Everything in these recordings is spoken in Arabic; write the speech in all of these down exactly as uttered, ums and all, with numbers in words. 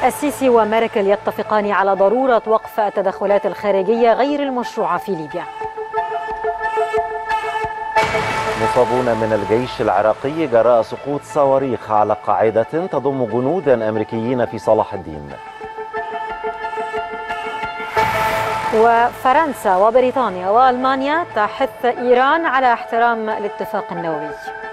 السيسي وميركل يتفقان على ضرورة وقف التدخلات الخارجية غير المشروعة في ليبيا. مصابون من الجيش العراقي جراء سقوط صواريخ على قاعدة تضم جنودا أمريكيين في صلاح الدين. وفرنسا وبريطانيا وألمانيا تحث إيران على احترام الاتفاق النووي.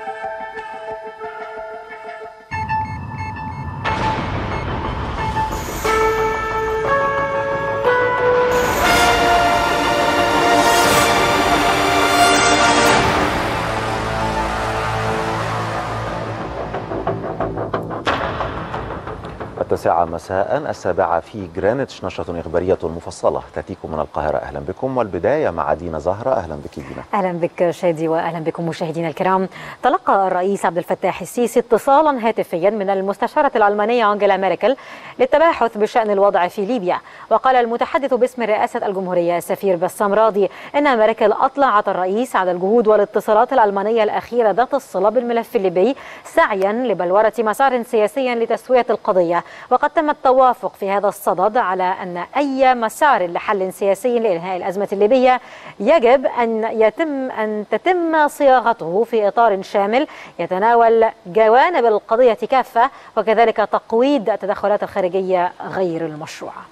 التاسعة مساء السابعة في جرينتش، نشرة إخبارية مفصلة تأتيكم من القاهرة. أهلا بكم، والبداية مع دينا زهرة. أهلا بك دينا. أهلا بك شادي، وأهلا بكم مشاهدينا الكرام. تلقى الرئيس عبد الفتاح السيسي اتصالا هاتفيا من المستشارة الألمانية أنجيلا ميركل للتباحث بشأن الوضع في ليبيا. وقال المتحدث باسم رئاسة الجمهورية السفير بسام راضي إن ميركل أطلعت الرئيس على الجهود والاتصالات الألمانية الأخيرة ذات الصلة بالملف الليبي سعيا لبلورة مسار سياسي لتسوية القضية. وقد تم التوافق في هذا الصدد على أن أي مسار لحل سياسي لإنهاء الأزمة الليبية يجب أن يتم أن تتم صياغته في إطار شامل يتناول جوانب القضية كافة، وكذلك تقويض التدخلات الخارجية غير المشروعة.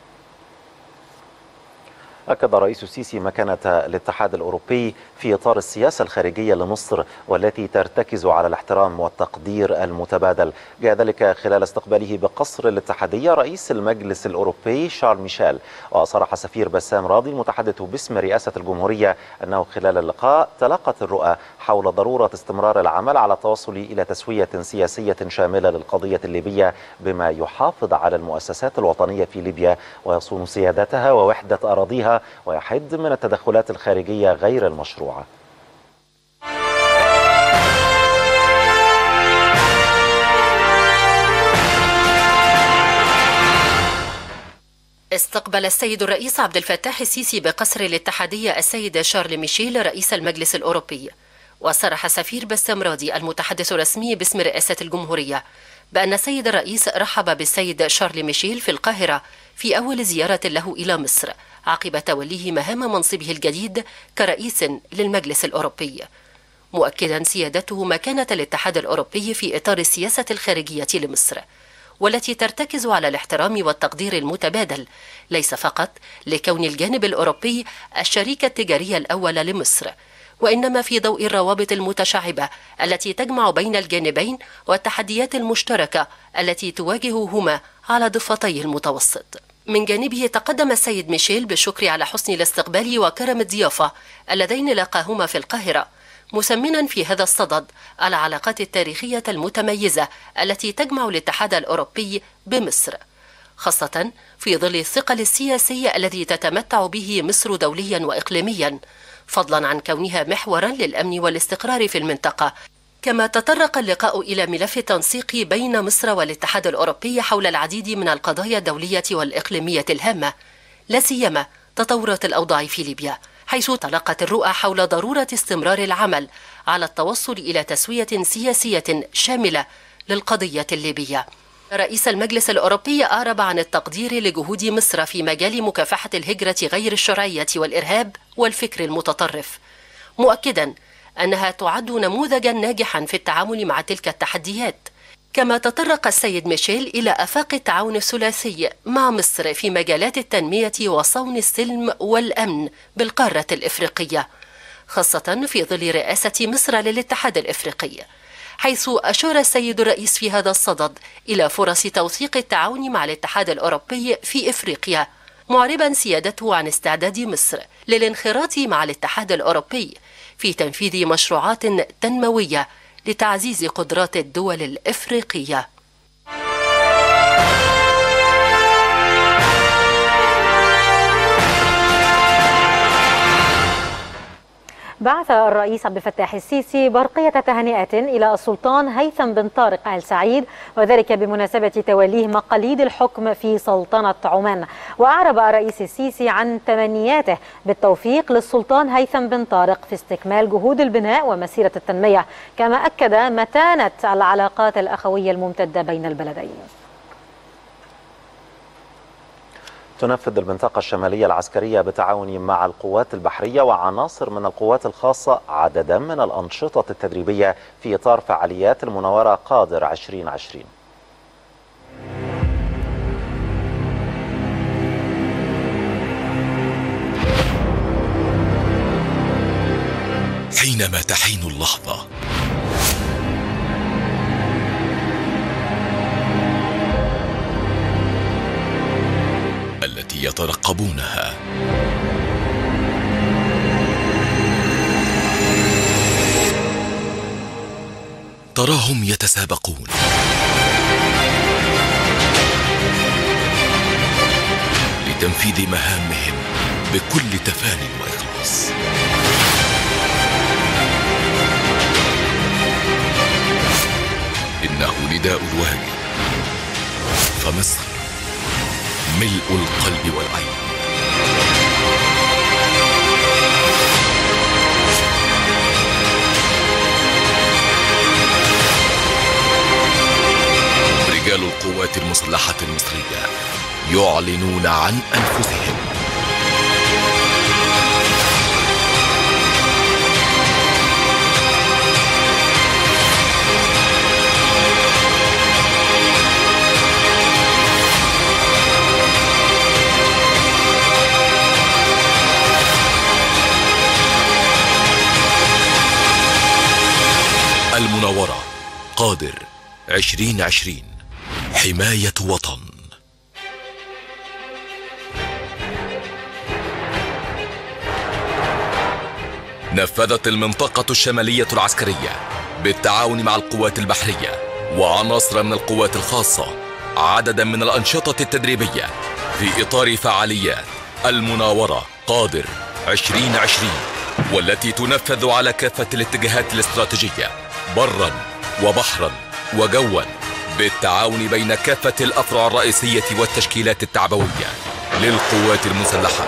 أكد الرئيس السيسي مكانة الاتحاد الأوروبي في إطار السياسة الخارجية لمصر، والتي ترتكز على الاحترام والتقدير المتبادل. جاء ذلك خلال استقباله بقصر الاتحادية رئيس المجلس الأوروبي شارل ميشيل. وصرح سفير بسام راضي المتحدث باسم رئاسة الجمهورية أنه خلال اللقاء تلاقت الرؤى حول ضرورة استمرار العمل على التوصل إلى تسوية سياسية شاملة للقضية الليبية بما يحافظ على المؤسسات الوطنية في ليبيا ويصون سيادتها ووحدة أراضيها ويحد من التدخلات الخارجية غير المشروعة. استقبل السيد الرئيس عبد الفتاح السيسي بقصر الاتحادية السيد شارل ميشيل رئيس المجلس الأوروبي. وصرح سفير بسام راضي المتحدث الرسمي باسم رئاسة الجمهورية بأن السيد الرئيس رحب بالسيد شارل ميشيل في القاهرة في أول زيارة له إلى مصر عقب توليه مهام منصبه الجديد كرئيس للمجلس الأوروبي، مؤكدا سيادته مكانة الاتحاد الأوروبي في إطار السياسة الخارجية لمصر، والتي ترتكز على الاحترام والتقدير المتبادل، ليس فقط لكون الجانب الأوروبي الشريك التجاري الأول لمصر، وإنما في ضوء الروابط المتشعبة التي تجمع بين الجانبين والتحديات المشتركة التي تواجههما على ضفتي المتوسط. من جانبه تقدم السيد ميشيل بالشكر على حسن الاستقبال وكرم الضيافة اللذين لاقاهما في القاهرة، مسمنا في هذا الصدد العلاقات التاريخية المتميزة التي تجمع الاتحاد الأوروبي بمصر، خاصة في ظل الثقل السياسي الذي تتمتع به مصر دوليا وإقليميا، فضلا عن كونها محورا للأمن والاستقرار في المنطقة. كما تطرق اللقاء إلى ملف التنسيق بين مصر والاتحاد الأوروبي حول العديد من القضايا الدولية والإقليمية الهامة، لا سيما تطورات الأوضاع في ليبيا، حيث تلقت الرؤى حول ضرورة استمرار العمل على التوصل إلى تسوية سياسية شاملة للقضية الليبية. رئيس المجلس الأوروبي أعرب عن التقدير لجهود مصر في مجال مكافحة الهجرة غير الشرعية والإرهاب والفكر المتطرف، مؤكدا أنها تعد نموذجا ناجحا في التعامل مع تلك التحديات. كما تطرق السيد ميشيل إلى آفاق التعاون الثلاثي مع مصر في مجالات التنمية وصون السلم والأمن بالقارة الإفريقية، خاصة في ظل رئاسة مصر للاتحاد الإفريقي، حيث أشار السيد الرئيس في هذا الصدد إلى فرص توثيق التعاون مع الاتحاد الأوروبي في إفريقيا، معربا سيادته عن استعداد مصر للانخراط مع الاتحاد الأوروبي في تنفيذ مشروعات تنموية لتعزيز قدرات الدول الإفريقية. بعث الرئيس عبد الفتاح السيسي برقية تهنئة إلى السلطان هيثم بن طارق آل سعيد، وذلك بمناسبة توليه مقاليد الحكم في سلطنة عمان. وأعرب الرئيس السيسي عن تمنياته بالتوفيق للسلطان هيثم بن طارق في استكمال جهود البناء ومسيرة التنمية، كما أكد متانة العلاقات الأخوية الممتدة بين البلدين. تنفذ المنطقة الشمالية العسكرية بالتعاون مع القوات البحرية وعناصر من القوات الخاصة عددا من الأنشطة التدريبية في إطار فعاليات المناورة قادر عشرين عشرين. حينما تحين اللحظة التي يترقبونها، تراهم يتسابقون لتنفيذ مهامهم بكل تفان وإخلاص. إنه نداء الواجب، فمصر ملء القلب والعين. رجال القوات المسلحة المصرية يعلنون عن أنفسهم. المناورة قادر عشرين عشرين، حماية وطن. نفذت المنطقة الشمالية العسكرية بالتعاون مع القوات البحرية وعناصر من القوات الخاصة عددا من الأنشطة التدريبية في إطار فعاليات المناورة قادر عشرين عشرين، والتي تنفذ على كافة الاتجاهات الاستراتيجية برا وبحرا وجوا بالتعاون بين كافة الأفرع الرئيسية والتشكيلات التعبوية للقوات المسلحة،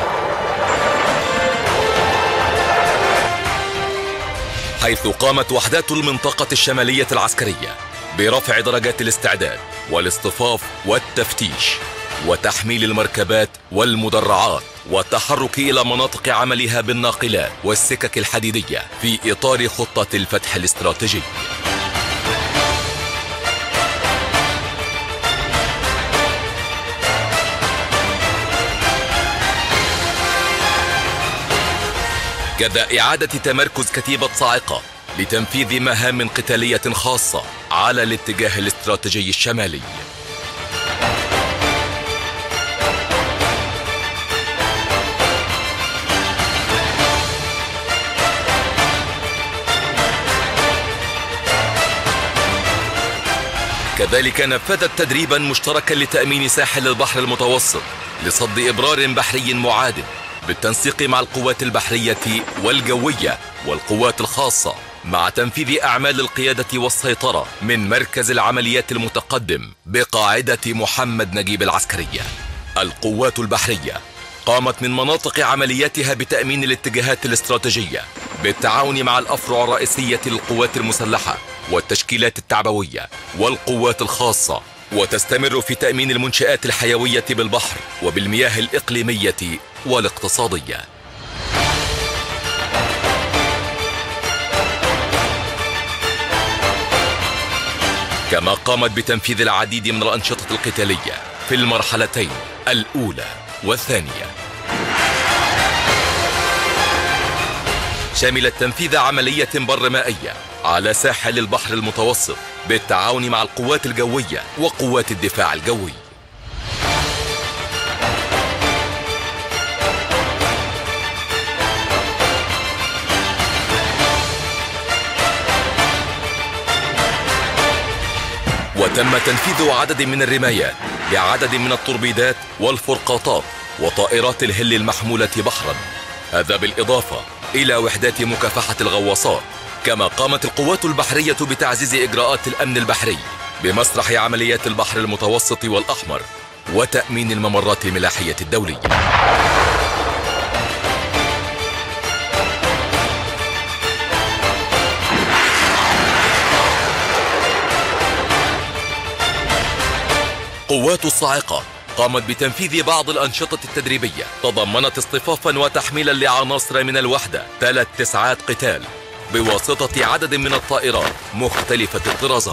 حيث قامت وحدات المنطقة الشمالية العسكرية برفع درجات الاستعداد والاصطفاف والتفتيش وتحميل المركبات والمدرعات والتحرك إلى مناطق عملها بالناقلات والسكك الحديدية في إطار خطة الفتح الاستراتيجي. كذا إعادة تمركز كتيبة صاعقة لتنفيذ مهام قتالية خاصة على الاتجاه الاستراتيجي الشمالي. كذلك نفذت تدريبا مشتركا لتأمين ساحل البحر المتوسط لصد إبرار بحري معادل بالتنسيق مع القوات البحرية والجوية والقوات الخاصة، مع تنفيذ أعمال القيادة والسيطرة من مركز العمليات المتقدم بقاعدة محمد نجيب العسكرية. القوات البحرية قامت من مناطق عملياتها بتأمين الاتجاهات الاستراتيجية بالتعاون مع الأفرع الرئيسية للقوات المسلحة والتشكيلات التعبوية والقوات الخاصة، وتستمر في تأمين المنشآت الحيوية بالبحر وبالمياه الإقليمية والاقتصادية. كما قامت بتنفيذ العديد من الأنشطة القتالية في المرحلتين الأولى والثانية، شاملة تنفيذ عملية برمائية على ساحل البحر المتوسط بالتعاون مع القوات الجوية وقوات الدفاع الجوي. وتم تنفيذ عدد من الرمايات بعدد من التوربيدات والفرقاطات وطائرات الهل المحمولة بحرا، هذا بالإضافة إلى وحدات مكافحة الغواصات. كما قامت القوات البحرية بتعزيز إجراءات الأمن البحري بمسرح عمليات البحر المتوسط والأحمر وتأمين الممرات الملاحية الدولية. قوات الصاعقة قامت بتنفيذ بعض الأنشطة التدريبية تضمنت اصطفافا وتحميلا لعناصر من الوحدة ثلاث تسعات قتال بواسطة عدد من الطائرات مختلفة الطرازات.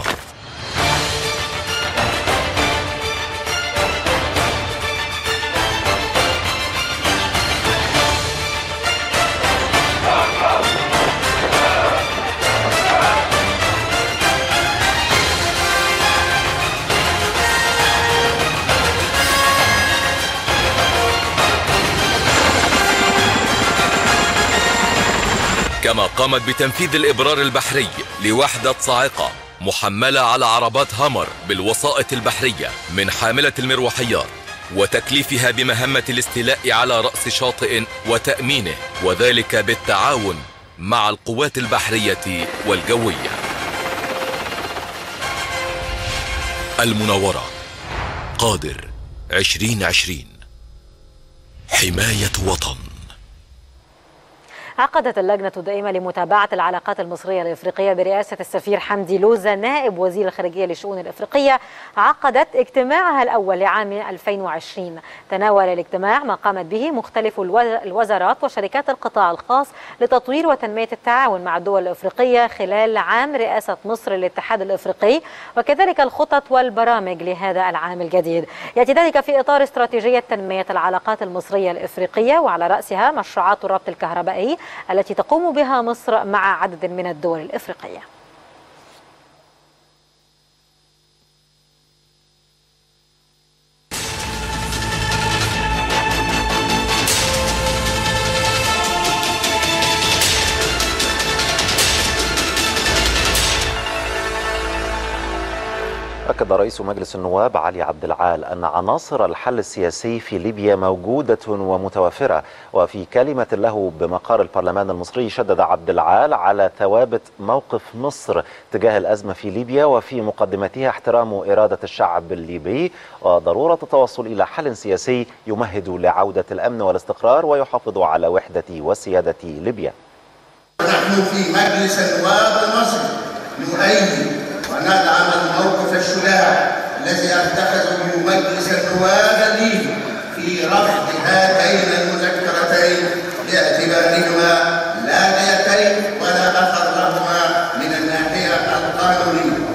كما قامت بتنفيذ الإبرار البحري لوحدة صاعقة محملة على عربات هامر بالوسائط البحرية من حاملة المروحيات، وتكليفها بمهمة الاستيلاء على رأس شاطئ وتأمينه، وذلك بالتعاون مع القوات البحرية والجوية. المناورة قادر عشرين عشرين، حماية وطن. عقدت اللجنة الدائمة لمتابعة العلاقات المصرية الإفريقية برئاسة السفير حمدي لوزة نائب وزير الخارجية للشؤون الإفريقية عقدت اجتماعها الأول لعام ألفين وعشرين. تناول الاجتماع ما قامت به مختلف الوزارات وشركات القطاع الخاص لتطوير وتنمية التعاون مع الدول الإفريقية خلال عام رئاسة مصر للاتحاد الإفريقي، وكذلك الخطط والبرامج لهذا العام الجديد. يأتي ذلك في إطار استراتيجية تنمية العلاقات المصرية الإفريقية، وعلى رأسها مشروعات الربط الكهربائي التي تقوم بها مصر مع عدد من الدول الإفريقية. أكد رئيس مجلس النواب علي عبد العال أن عناصر الحل السياسي في ليبيا موجودة ومتوفرة. وفي كلمة له بمقر البرلمان المصري شدد عبد العال على ثوابت موقف مصر تجاه الأزمة في ليبيا، وفي مقدمتها احترام إرادة الشعب الليبي وضرورة التوصل إلى حل سياسي يمهد لعودة الأمن والاستقرار ويحافظ على وحدة وسيادة ليبيا. نحن في مجلس النواب المصري نؤيد وندعم الموقف الشجاع الذي اتخذه مجلس النواب الليبي في رفض هاتين المذكرتين باعتبارهما لا نيتين ولا اثر لهما من الناحيه القانونيه.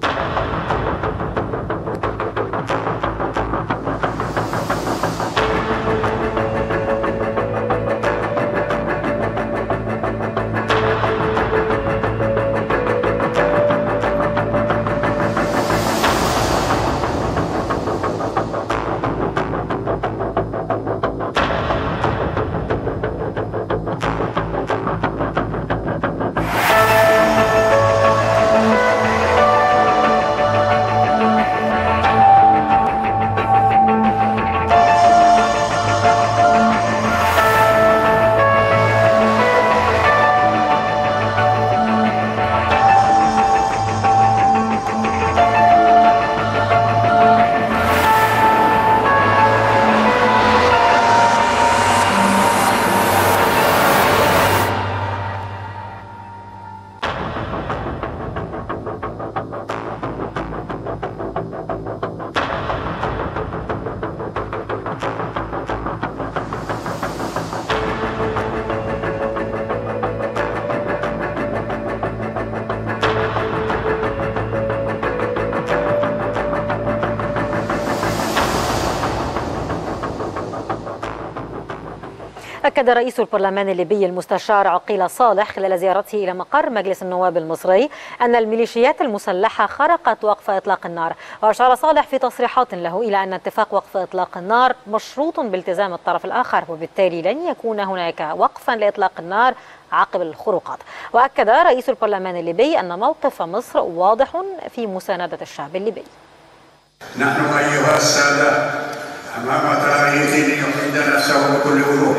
أكد رئيس البرلمان الليبي المستشار عقيل صالح خلال زيارته إلى مقر مجلس النواب المصري أن الميليشيات المسلحة خرقت وقف إطلاق النار. وأشار صالح في تصريحات له إلى أن اتفاق وقف إطلاق النار مشروط بالتزام الطرف الآخر، وبالتالي لن يكون هناك وقفا لإطلاق النار عقب الخروقات. وأكد رئيس البرلمان الليبي أن موقف مصر واضح في مساندة الشعب الليبي. نحن أيها السادة أمام تاريخ يحيد نفسه بكل وضوح،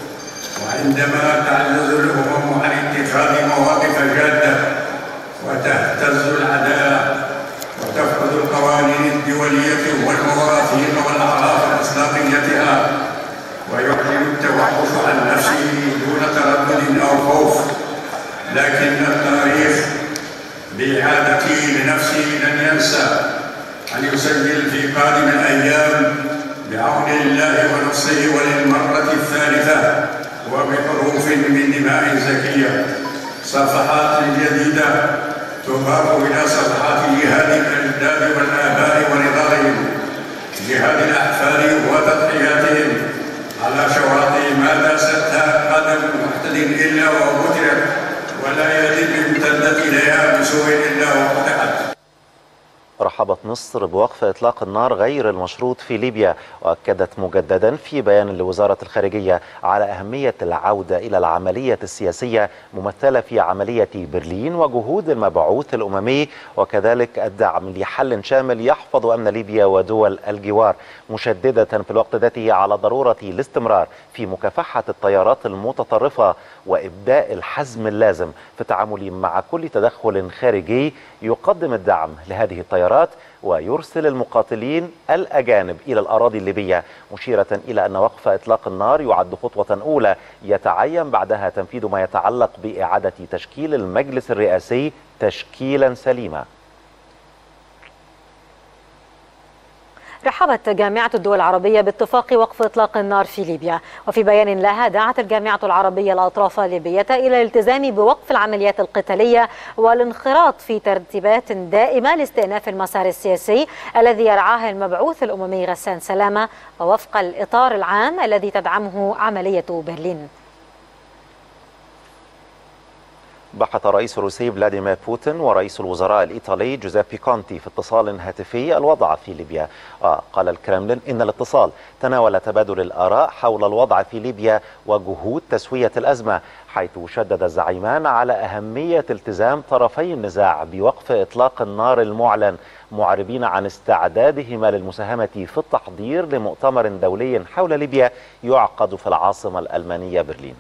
وعندما تعجز الأمم عن اتخاذ مواقف جادة وتهتز العدالة وتفقد القوانين الدولية والمواثيق والأعراف الأخلاقيتها ويعلن التوحش عن نفسه دون تردد أو خوف، لكن التاريخ بإعادته لنفسه لن ينسى أن يسجل في قادم الأيام بالله ونصره وللمرة الثالثة وبحروف من دماء زكية، صفحات جديدة تضاف إلى صفحات جهاد الأجداد والآباء ونضالهم، جهاد الأحفاد وتضحياتهم على شواطئ ما داستها قدم محتد إلا وقتلت، ولا يزيد امتدت إليها بسوء إلا وقطعت. رحبت مصر بوقف إطلاق النار غير المشروط في ليبيا، وأكدت مجددا في بيان لوزارة الخارجية على أهمية العودة إلى العملية السياسية ممثلة في عملية برلين وجهود المبعوث الأممي، وكذلك الدعم لحل شامل يحفظ أمن ليبيا ودول الجوار، مشددة في الوقت ذاته على ضرورة الاستمرار في مكافحة التيارات المتطرفة وإبداء الحزم اللازم في التعامل مع كل تدخل خارجي يقدم الدعم لهذه التيارات ويرسل المقاتلين الأجانب إلى الأراضي الليبية، مشيرة إلى أن وقف إطلاق النار يعد خطوة أولى يتعين بعدها تنفيذ ما يتعلق بإعادة تشكيل المجلس الرئاسي تشكيلا سليما. رحبت جامعة الدول العربية باتفاق وقف إطلاق النار في ليبيا، وفي بيان لها دعت الجامعة العربية الأطراف الليبية إلى الالتزام بوقف العمليات القتالية والانخراط في ترتيبات دائمة لاستئناف المسار السياسي الذي يرعاه المبعوث الأممي غسان سلامة، ووفق الإطار العام الذي تدعمه عملية برلين. بحث الرئيس الروسي فلاديمير بوتين ورئيس الوزراء الإيطالي جوزيبي كونتي في اتصال هاتفي الوضع في ليبيا. قال الكرملين إن الاتصال تناول تبادل الآراء حول الوضع في ليبيا وجهود تسوية الأزمة، حيث شدد الزعيمان على أهمية التزام طرفي النزاع بوقف إطلاق النار المعلن، معربين عن استعدادهما للمساهمة في التحضير لمؤتمر دولي حول ليبيا يعقد في العاصمة الألمانية برلين.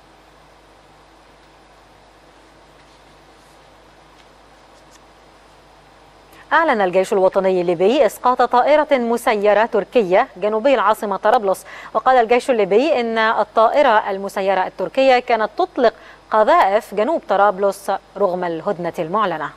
أعلن الجيش الوطني الليبي إسقاط طائرة مسيرة تركية جنوبي العاصمة طرابلس، وقال الجيش الليبي إن الطائرة المسيرة التركية كانت تطلق قذائف جنوب طرابلس رغم الهدنة المعلنة.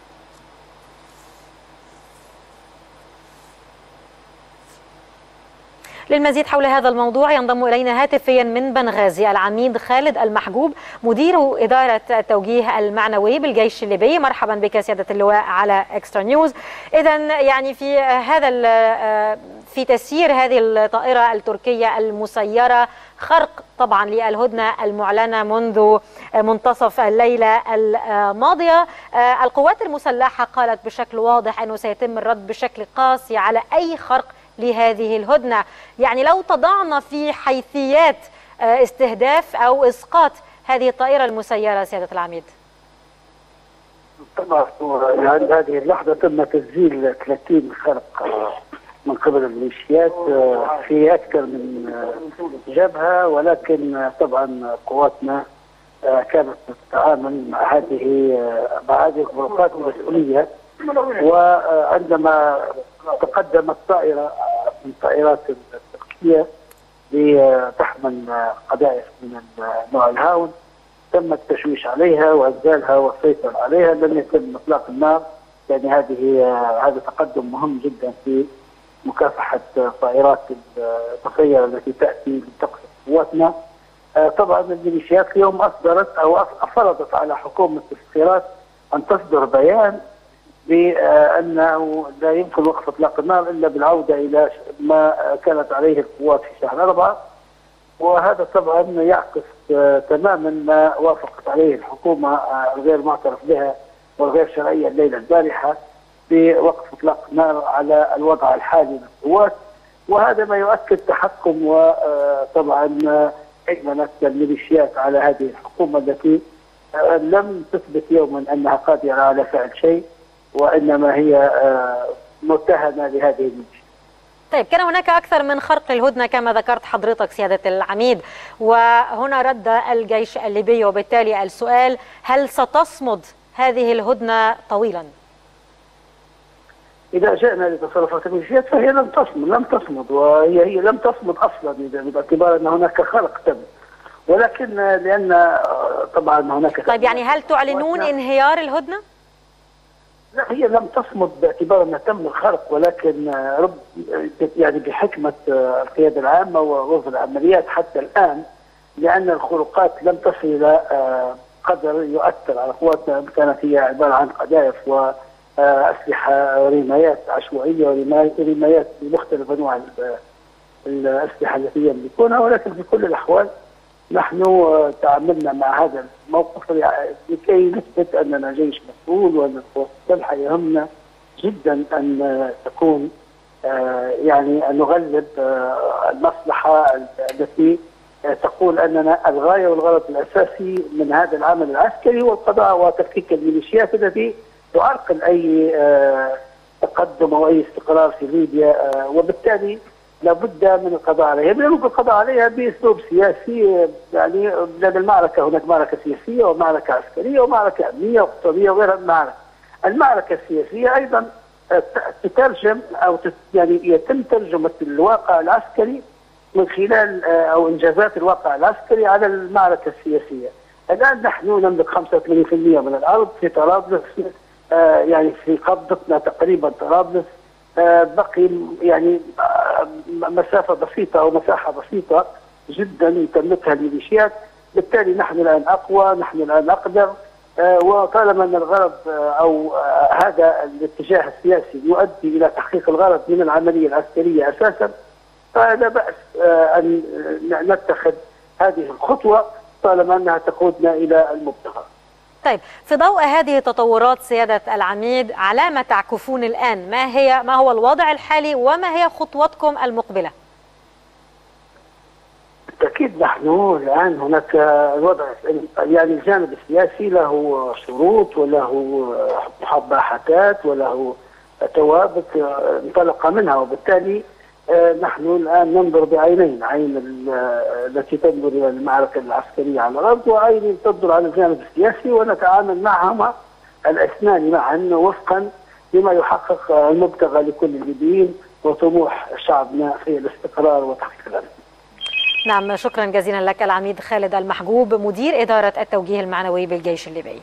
للمزيد حول هذا الموضوع ينضم إلينا هاتفيا من بنغازي العميد خالد المحجوب مدير إدارة التوجيه المعنوي بالجيش الليبي. مرحبا بك سيادة اللواء على إكسترا نيوز. إذن يعني في هذا في تسيير هذه الطائرة التركية المسيرة خرق طبعا للهدنة المعلنة منذ منتصف الليلة الماضية، القوات المسلحة قالت بشكل واضح أنه سيتم الرد بشكل قاسي على أي خرق لهذه الهدنة. يعني لو تضعنا في حيثيات استهداف أو إسقاط هذه الطائرة المسيرة سيادة العميد. طبعا عند هذه اللحظة تم تسجيل ثلاثين خرق من قبل الميليشيات في أكثر من جبهة، ولكن طبعا قواتنا كانت تتعامل مع هذه مع هذه الخروقات بمسؤولية، وعندما تقدمت طائرة من طائرات التركية لتحمل قذائف من النوع الهاون تم التشويش عليها وإنزالها والسيطرة عليها، لم يتم إطلاق النار. يعني هذه هذا تقدم مهم جدا في مكافحة طائرات المسيرة التي تأتي لتقصف قواتنا. طبعا الميليشيات اليوم أصدرت أو فرضت على حكومة السفيرات أن تصدر بيان بأنه لا يمكن وقف إطلاق النار إلا بالعودة إلى ما كانت عليه القوات في شهر أربعة، وهذا طبعا يعكس تماما ما وافقت عليه الحكومة الغير معترف بها والغير شرعية الليلة البارحة بوقف إطلاق النار على الوضع الحالي للقوات، وهذا ما يؤكد تحكم وطبعا هيمنة الميليشيات على هذه الحكومة التي لم تثبت يوما أنها قادرة على فعل شيء، وإنما هي متهمة لهذه الميليشيات. طيب، كان هناك أكثر من خرق للهدنة كما ذكرت حضرتك سيادة العميد، وهنا رد الجيش الليبي، وبالتالي السؤال: هل ستصمد هذه الهدنة طويلا؟ إذا جئنا لتصرفات الميليشيات فهي لم تصمد لم تصمد وهي هي لم تصمد أصلا، باعتبار أن هناك خرق تم، ولكن لأن طبعا هناك. طيب، يعني هل تعلنون انهيار الهدنة؟ لا، هي لم تصمد باعتبار انها تم الخرق، ولكن رب يعني بحكمه القياده العامه ووزاره العمليات حتى الان، لان الخروقات لم تصل الى قدر يؤثر على قواتنا. كانت هي عباره عن قذائف واسلحه ورمايات عشوائيه ورمايات بمختلف انواع الاسلحه التي يملكونها، ولكن في كل الاحوال نحن تعاملنا مع هذا الموقف لكي نثبت اننا جيش مسؤول، وان القوات المسلحه يهمنا جدا ان تكون يعني ان نغلب المصلحه التي تقول اننا الغايه والغرض الاساسي من هذا العمل العسكري هو القضاء وتفكيك الميليشيات التي تعرقل اي تقدم او اي استقرار في ليبيا، وبالتالي لابد من القضاء عليها. يمكن القضاء عليها باسلوب سياسي، يعني لان المعركه هناك معركه سياسيه ومعركه عسكريه ومعركه امنيه واقتصاديه وغيرها من المعارك. المعركه السياسيه ايضا تترجم او يعني يتم ترجمه الواقع العسكري من خلال او انجازات الواقع العسكري على المعركه السياسيه. الان نحن نملك خمسة وثمانين بالمئة من الارض في طرابلس، يعني في قبضتنا تقريبا طرابلس، بقي يعني مسافه بسيطه او مساحه بسيطه جدا تملكها الميليشيات، بالتالي نحن الان اقوى، نحن الان اقدر، وطالما ان الغرض او هذا الاتجاه السياسي يؤدي الى تحقيق الغرض من العمليه العسكريه اساسا، فلا باس ان نتخذ هذه الخطوه طالما انها تقودنا الى المبتغى. طيب، في ضوء هذه التطورات سيادة العميد، على ما تعكفون الآن؟ ما هي ما هو الوضع الحالي وما هي خطوتكم المقبلة؟ بالتأكيد نحن الآن هناك الوضع، يعني الجانب السياسي له شروط وله محاحثات وله توابط انطلق منها، وبالتالي نحن الآن ننظر بعينين، عين التي تنظر إلى المعركة العسكرية على الأرض وعين تنظر على الجانب السياسي، ونتعامل معهما الاثنان معا وفقا لما يحقق المبتغى لكل الليبيين وطموح شعبنا في الاستقرار وتحقيق الأمن. نعم، شكرا جزيلا لك العميد خالد المحجوب، مدير إدارة التوجيه المعنوي بالجيش الليبي.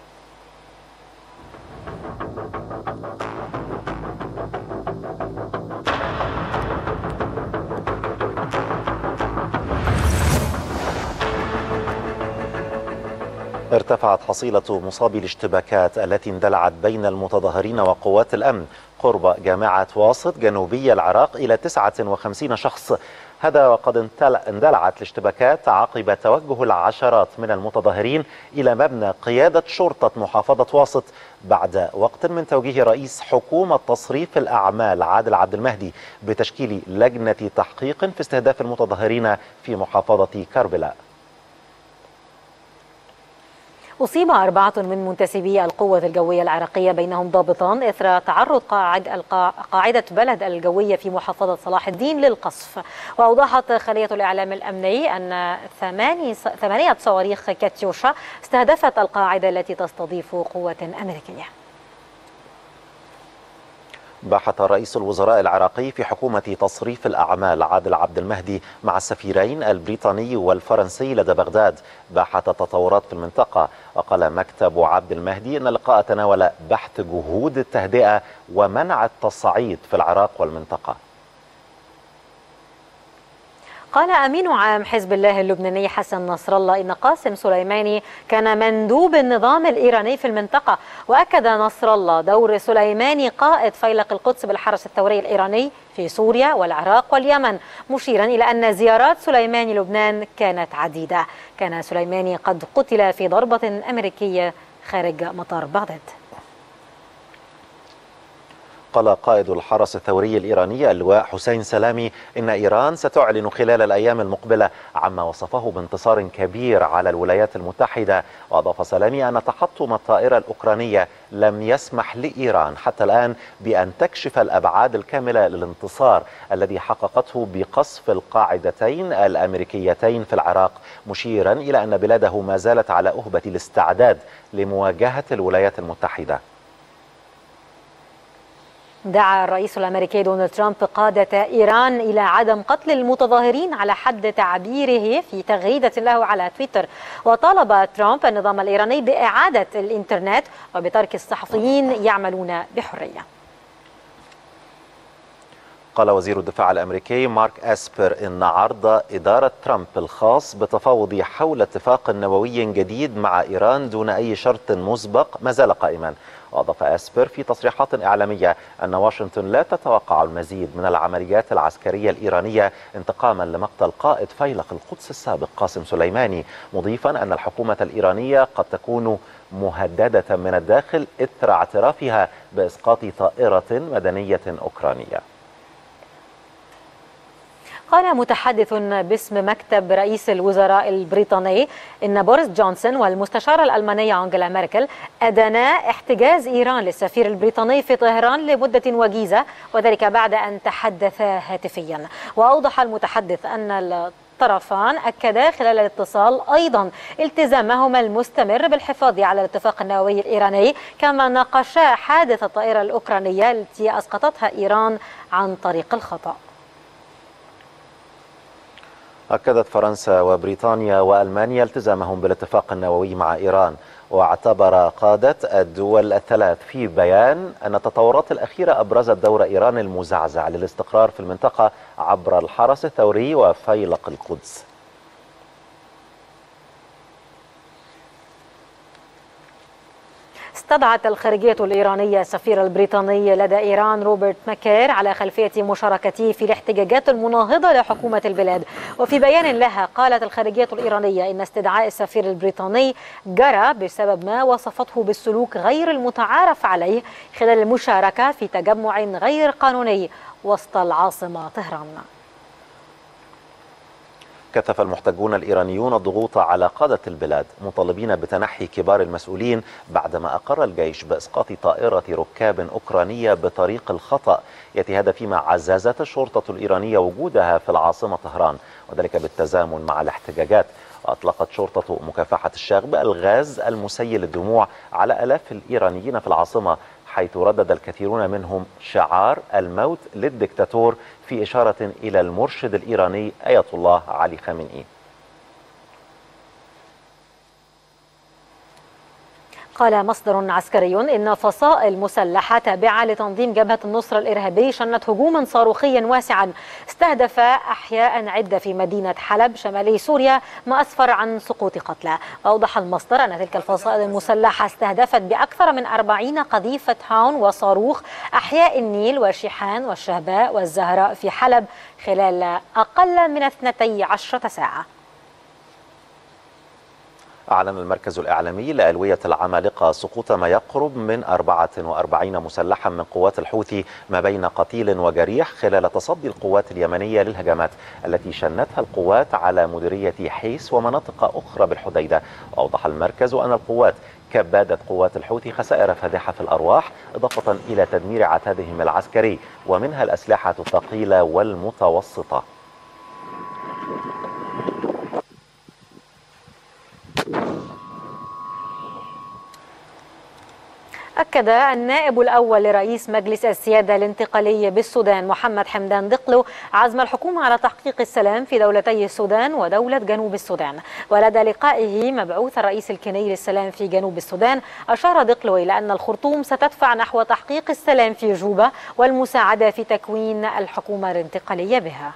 ارتفعت حصيلة مصابي الاشتباكات التي اندلعت بين المتظاهرين وقوات الأمن قرب جامعة واسط جنوبي العراق إلى تسعة وخمسين شخص. هذا وقد اندلعت الاشتباكات عقب توجه العشرات من المتظاهرين إلى مبنى قيادة شرطة محافظة واسط بعد وقت من توجيه رئيس حكومة تصريف الأعمال عادل عبد المهدي بتشكيل لجنة تحقيق في استهداف المتظاهرين في محافظة كربلاء. أصيب أربعة من منتسبي القوة الجوية العراقية بينهم ضابطان إثر تعرض قاعد قاعدة بلد الجوية في محافظة صلاح الدين للقصف. وأوضحت خلية الإعلام الأمني أن ثمانية صواريخ كاتيوشا استهدفت القاعدة التي تستضيف قوات أمريكية. باحث رئيس الوزراء العراقي في حكومة تصريف الأعمال عادل عبد المهدي مع السفيرين البريطاني والفرنسي لدى بغداد باحث التطورات في المنطقة. وقال مكتب عبد المهدي أن اللقاء تناول بحث جهود التهدئة ومنع التصعيد في العراق والمنطقة. قال أمين عام حزب الله اللبناني حسن نصر الله إن قاسم سليماني كان مندوب النظام الإيراني في المنطقة. وأكد نصر الله دور سليماني قائد فيلق القدس بالحرس الثوري الإيراني في سوريا والعراق واليمن، مشيرا إلى أن زيارات سليماني لبنان كانت عديدة. كان سليماني قد قتل في ضربة أمريكية خارج مطار بغداد. قال قائد الحرس الثوري الإيراني اللواء حسين سلامي إن إيران ستعلن خلال الأيام المقبلة عما وصفه بانتصار كبير على الولايات المتحدة. وأضاف سلامي أن تحطم الطائرة الأوكرانية لم يسمح لإيران حتى الآن بأن تكشف الأبعاد الكاملة للانتصار الذي حققته بقصف القاعدتين الأمريكيتين في العراق، مشيرا إلى أن بلاده ما زالت على أهبة الاستعداد لمواجهة الولايات المتحدة. دعا الرئيس الأمريكي دونالد ترامب قادة إيران إلى عدم قتل المتظاهرين على حد تعبيره في تغريدة له على تويتر. وطالب ترامب النظام الإيراني بإعادة الإنترنت وبترك الصحفيين يعملون بحرية. قال وزير الدفاع الأمريكي مارك أسبر إن عرض إدارة ترامب الخاص بتفاوض حول اتفاق نووي جديد مع إيران دون أي شرط مسبق ما زال قائما. وأضاف أسبر في تصريحات إعلامية أن واشنطن لا تتوقع المزيد من العمليات العسكرية الإيرانية انتقاما لمقتل قائد فيلق القدس السابق قاسم سليماني، مضيفا أن الحكومة الإيرانية قد تكون مهددة من الداخل إثر اعترافها بإسقاط طائرة مدنية أوكرانية. قال متحدث باسم مكتب رئيس الوزراء البريطاني إن بوريس جونسون والمستشارة الألمانية أنجيلا ميركل أدانا احتجاز إيران للسفير البريطاني في طهران لمدة وجيزة، وذلك بعد أن تحدثا هاتفيا. وأوضح المتحدث أن الطرفان أكدا خلال الاتصال أيضا التزامهما المستمر بالحفاظ على الاتفاق النووي الإيراني، كما ناقشا حادث الطائرة الأوكرانية التي أسقطتها إيران عن طريق الخطأ. أكدت فرنسا وبريطانيا وألمانيا التزامهم بالاتفاق النووي مع إيران. واعتبر قادة الدول الثلاث في بيان أن التطورات الأخيرة أبرزت دور إيران المزعزع للاستقرار في المنطقة عبر الحرس الثوري وفيلق القدس. استدعت الخارجية الإيرانية السفير البريطاني لدى إيران روبرت ماكير على خلفية مشاركته في الاحتجاجات المناهضة لحكومة البلاد. وفي بيان لها قالت الخارجية الإيرانية إن استدعاء السفير البريطاني جرى بسبب ما وصفته بالسلوك غير المتعارف عليه خلال المشاركة في تجمع غير قانوني وسط العاصمة طهران. كثف المحتجون الإيرانيون الضغوط على قادة البلاد مطالبين بتنحي كبار المسؤولين بعدما أقر الجيش بإسقاط طائرة ركاب أوكرانية بطريق الخطأ، يأتي هذا فيما عززت الشرطة الإيرانية وجودها في العاصمة طهران، وذلك بالتزامن مع الاحتجاجات. وأطلقت شرطة مكافحة الشغب الغاز المسيل للدموع على آلاف الإيرانيين في العاصمة، حيث ردد الكثيرون منهم شعار الموت للدكتاتور في إشارة إلى المرشد الإيراني آية الله علي خامنئي. قال مصدر عسكري إن فصائل مسلحة تابعة لتنظيم جبهة النصرة الإرهابي شنت هجوما صاروخيا واسعا استهدف أحياء عدة في مدينة حلب شمالي سوريا، ما أسفر عن سقوط قتلى. وأوضح المصدر أن تلك الفصائل المسلحة استهدفت بأكثر من أربعين قذيفة هاون وصاروخ أحياء النيل وشيحان والشهباء والزهراء في حلب خلال أقل من اثنتي عشرة ساعة. أعلن المركز الإعلامي لألوية العمالقة سقوط ما يقرب من أربعة وأربعين مسلحا من قوات الحوثي ما بين قتيل وجريح خلال تصدي القوات اليمنية للهجمات التي شنتها القوات على مديرية حيس ومناطق أخرى بالحديدة. وأوضح المركز أن القوات كبادت قوات الحوثي خسائر فادحة في الأرواح، إضافة إلى تدمير عتادهم العسكري ومنها الأسلحة الثقيلة والمتوسطة. أكد النائب الأول لرئيس مجلس السيادة الانتقالي بالسودان محمد حمدان دقلو عزم الحكومة على تحقيق السلام في دولتي السودان ودولة جنوب السودان. ولدى لقائه مبعوث الرئيس الكيني للسلام في جنوب السودان، أشار دقلو إلى أن الخرطوم ستدفع نحو تحقيق السلام في جوبا والمساعدة في تكوين الحكومة الانتقالية بها.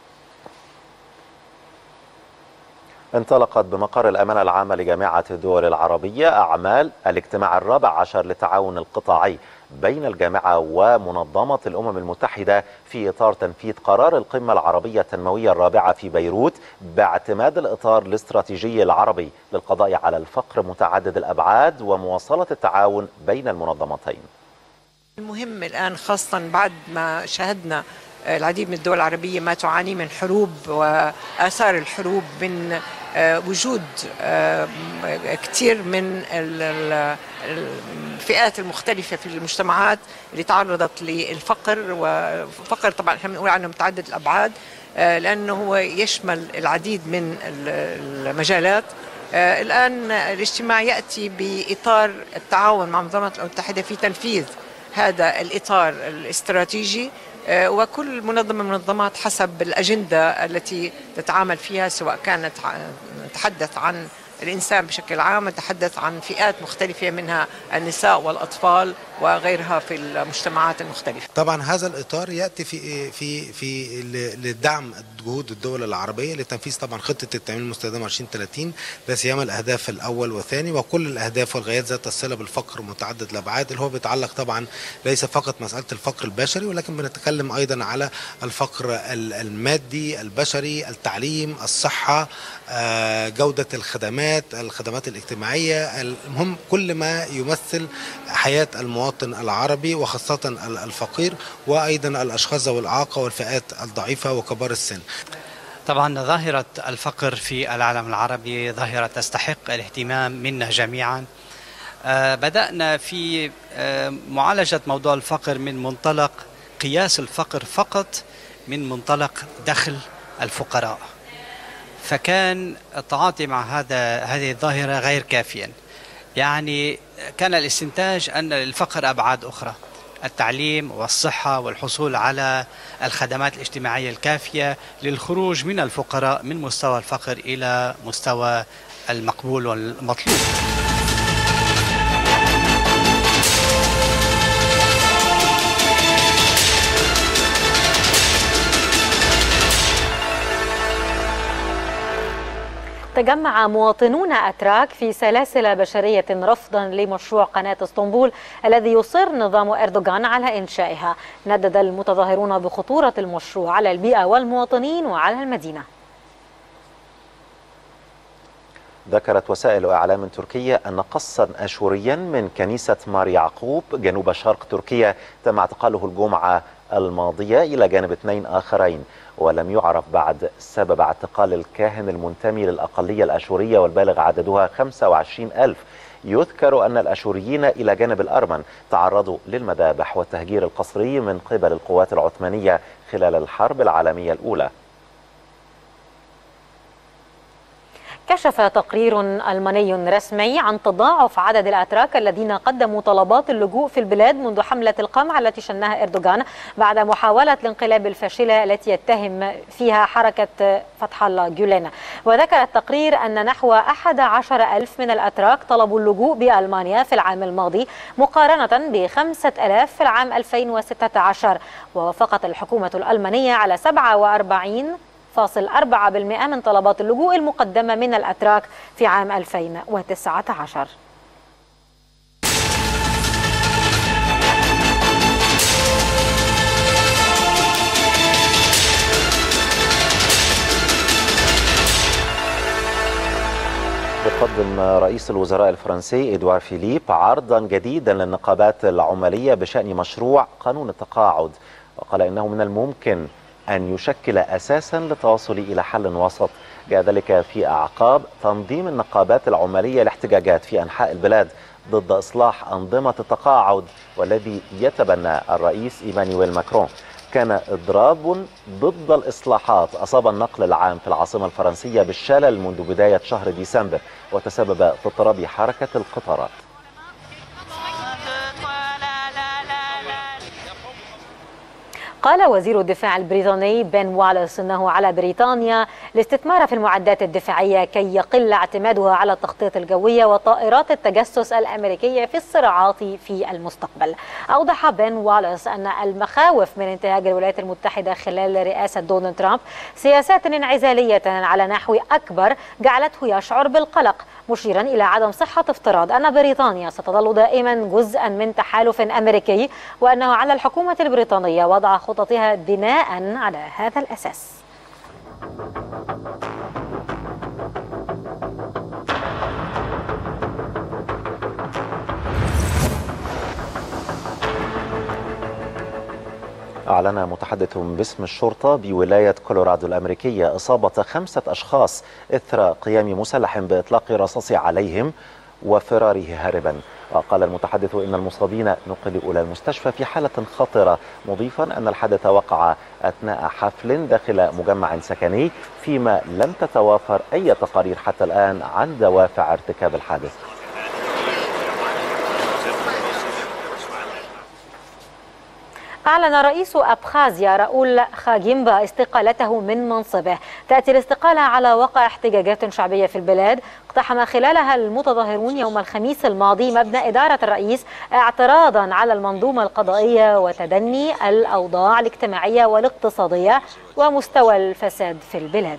انطلقت بمقر الأمانة العامة لجامعة الدول العربية أعمال الاجتماع الرابع عشر للتعاون القطاعي بين الجامعة ومنظمة الأمم المتحدة في إطار تنفيذ قرار القمة العربية التنموية الرابعة في بيروت باعتماد الإطار الاستراتيجي العربي للقضاء على الفقر متعدد الأبعاد ومواصلة التعاون بين المنظمتين. المهم الآن خاصة بعد ما شاهدنا العديد من الدول العربية ما تعاني من حروب وآثار الحروب، من وجود كثير من الفئات المختلفة في المجتمعات اللي تعرضت للفقر، وفقر طبعا احنا بنقول عنه متعدد الأبعاد لأنه هو يشمل العديد من المجالات. الآن الاجتماع يأتي بإطار التعاون مع منظمة الأمم المتحدة في تنفيذ هذا الإطار الاستراتيجي، وكل منظمة من المنظمات حسب الأجندة التي تتعامل فيها، سواء كانت نتحدث عن الإنسان بشكل عام، نتحدث عن فئات مختلفة منها النساء والأطفال وغيرها في المجتمعات المختلفة. طبعا هذا الإطار يأتي في في في لدعم جهود الدول العربية لتنفيذ طبعا خطة التنمية المستدامة عشرين ثلاثين، لا سيما الأهداف الأول والثاني، وكل الأهداف والغايات ذات الصلة بالفقر متعدد الأبعاد، اللي هو بيتعلق طبعا ليس فقط مسألة الفقر البشري، ولكن بنتكلم أيضا على الفقر المادي البشري، التعليم، الصحة، جودة الخدمات، الخدمات الاجتماعية، المهم كل ما يمثل حياة المواطن العربي وخاصة الفقير، وأيضا الأشخاص ذوي الإعاقة والفئات الضعيفة وكبار السن. طبعا ظاهرة الفقر في العالم العربي ظاهرة تستحق الاهتمام منا جميعا. بدأنا في معالجة موضوع الفقر من منطلق قياس الفقر فقط من منطلق دخل الفقراء، فكان التعاطي مع هذا هذه الظاهرة غير كافيا. يعني كان الاستنتاج أن للفقر أبعاد أخرى، التعليم والصحة والحصول على الخدمات الاجتماعية الكافية للخروج من الفقراء من مستوى الفقر إلى مستوى المقبول والمطلوب. تجمع مواطنون أتراك في سلاسل بشرية رفضا لمشروع قناة اسطنبول الذي يصر نظام أردوغان على إنشائها. ندد المتظاهرون بخطورة المشروع على البيئة والمواطنين وعلى المدينة. ذكرت وسائل إعلام تركية أن قصا أشوريا من كنيسة مار يعقوب جنوب شرق تركيا تم اعتقاله الجمعة الماضية إلى جانب اثنين آخرين، ولم يعرف بعد سبب اعتقال الكاهن المنتمي للأقلية الأشورية والبالغ عددها خمسة وعشرين ألف. يذكر أن الأشوريين إلى جانب الأرمن تعرضوا للمذابح والتهجير القسري من قبل القوات العثمانية خلال الحرب العالمية الأولى. كشف تقرير ألماني رسمي عن تضاعف عدد الأتراك الذين قدموا طلبات اللجوء في البلاد منذ حملة القمع التي شنها إردوغان بعد محاولة الانقلاب الفاشلة التي يتهم فيها حركة فتح الله جولان. وذكر التقرير أن نحو أحد عشر ألف من الأتراك طلبوا اللجوء بألمانيا في العام الماضي مقارنة بخمسة ألاف في العام ألفين وستة عشر، ووافقت الحكومة الألمانية على سبعة وأربعين فاصل أربعة بالمئة من طلبات اللجوء المقدمة من الأتراك في عام ألفين وتسعة عشر. يقدم رئيس الوزراء الفرنسي إدوار فيليب عرضا جديدا للنقابات العمالية بشأن مشروع قانون التقاعد، وقال إنه من الممكن أن يشكل أساسا للتوصل إلى حل وسط. جاء ذلك في أعقاب تنظيم النقابات العمالية لاحتجاجات في أنحاء البلاد ضد إصلاح أنظمة التقاعد والذي يتبنى الرئيس إيمانويل ماكرون. كان إضراب ضد الإصلاحات أصاب النقل العام في العاصمة الفرنسية بالشلل منذ بداية شهر ديسمبر وتسبب في اضطراب حركة القطارات. قال وزير الدفاع البريطاني بن واليس أنه على بريطانيا الاستثمار في المعدات الدفاعية كي يقل اعتمادها على التغطية الجوية وطائرات التجسس الأمريكية في الصراعات في المستقبل. أوضح بن واليس أن المخاوف من انتهاج الولايات المتحدة خلال رئاسة دونالد ترامب سياسات انعزالية على نحو أكبر جعلته يشعر بالقلق، مشيرا إلى عدم صحة افتراض أن بريطانيا ستظل دائما جزءا من تحالف أمريكي، وأنه على الحكومة البريطانية وضع خططها بناء على هذا الأساس. أعلن متحدث باسم الشرطة بولاية كولورادو الأمريكية إصابة خمسة أشخاص إثر قيام مسلح بإطلاق رصاص عليهم وفراره هاربا. وقال المتحدث إن المصابين نقلوا إلى المستشفى في حالة خطرة، مضيفا أن الحادث وقع أثناء حفل داخل مجمع سكني، فيما لم تتوافر أي تقارير حتى الآن عن دوافع ارتكاب الحادث. أعلن رئيس أبخازيا راؤول خاجيمبا استقالته من منصبه. تأتي الاستقالة على وقع احتجاجات شعبية في البلاد اقتحم خلالها المتظاهرون يوم الخميس الماضي مبنى إدارة الرئيس اعتراضا على المنظومة القضائية وتدني الأوضاع الاجتماعية والاقتصادية ومستوى الفساد في البلاد.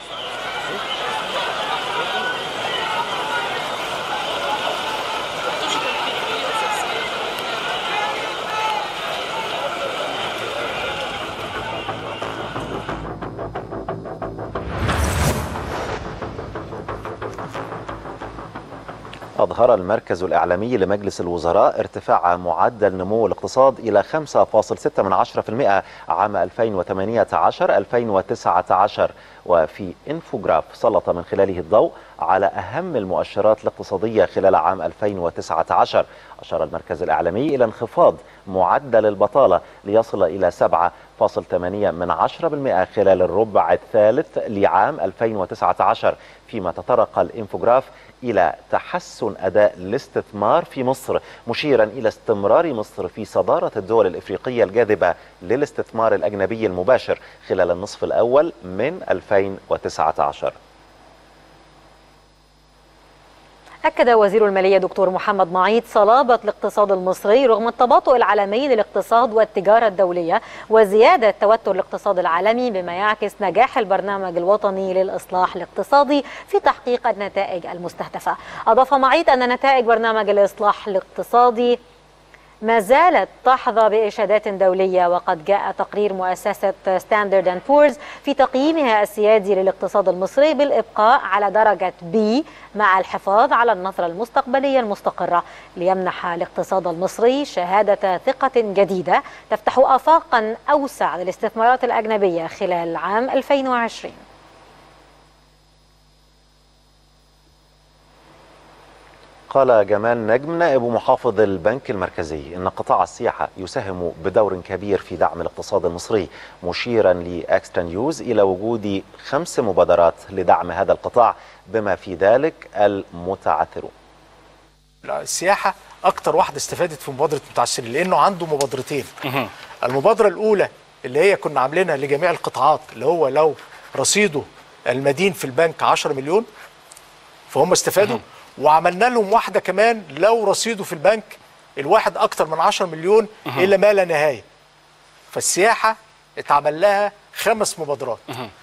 أظهر المركز الإعلامي لمجلس الوزراء ارتفاع معدل نمو الاقتصاد إلى خمسة فاصلة ستة بالمئة عام ألفين وثمانية عشر ألفين وتسعة عشر، وفي انفوجراف سلط من خلاله الضوء على أهم المؤشرات الاقتصادية خلال عام ألفين وتسعة عشر. أشار المركز الإعلامي إلى انخفاض معدل البطالة ليصل إلى سبعة فاصلة ثمانية بالمئة خلال الربع الثالث لعام ألفين وتسعة عشر، فيما تطرق الانفوجراف إلى تحسن أداء الاستثمار في مصر، مشيرا إلى استمرار مصر في صدارة الدول الإفريقية الجاذبة للاستثمار الأجنبي المباشر خلال النصف الأول من ألفين وتسعة عشر. أكد وزير المالية دكتور محمد معيط صلابة الاقتصاد المصري رغم التباطؤ العالمي للاقتصاد والتجارة الدولية وزيادة توتر الاقتصاد العالمي، بما يعكس نجاح البرنامج الوطني للإصلاح الاقتصادي في تحقيق النتائج المستهدفة. أضاف معيط أن نتائج برنامج الإصلاح الاقتصادي ما زالت تحظى بإشادات دولية، وقد جاء تقرير مؤسسة ستاندرد أند بورز في تقييمها السيادي للاقتصاد المصري بالإبقاء على درجة بي مع الحفاظ على النظرة المستقبلية المستقرة، ليمنح الاقتصاد المصري شهادة ثقة جديدة تفتح آفاقا أوسع للاستثمارات الأجنبية خلال عام ألفين وعشرين. قال جمال نجم نائب محافظ البنك المركزي إن قطاع السياحة يساهم بدور كبير في دعم الاقتصاد المصري، مشيرا لإكسترا نيوز إلى وجود خمس مبادرات لدعم هذا القطاع بما في ذلك المتعثرون. السياحة أكتر واحدة استفادت في مبادرة متعثرين لأنه عنده مبادرتين. المبادرة الأولى اللي هي كنا عاملينها لجميع القطاعات، اللي هو لو رصيده المدين في البنك عشرة مليون فهم استفادوا، وعملنا لهم واحدة كمان لو رصيده في البنك الواحد أكتر من عشرة مليون إلى ما لا نهاية. فالسياحة اتعمل لها خمس مبادرات،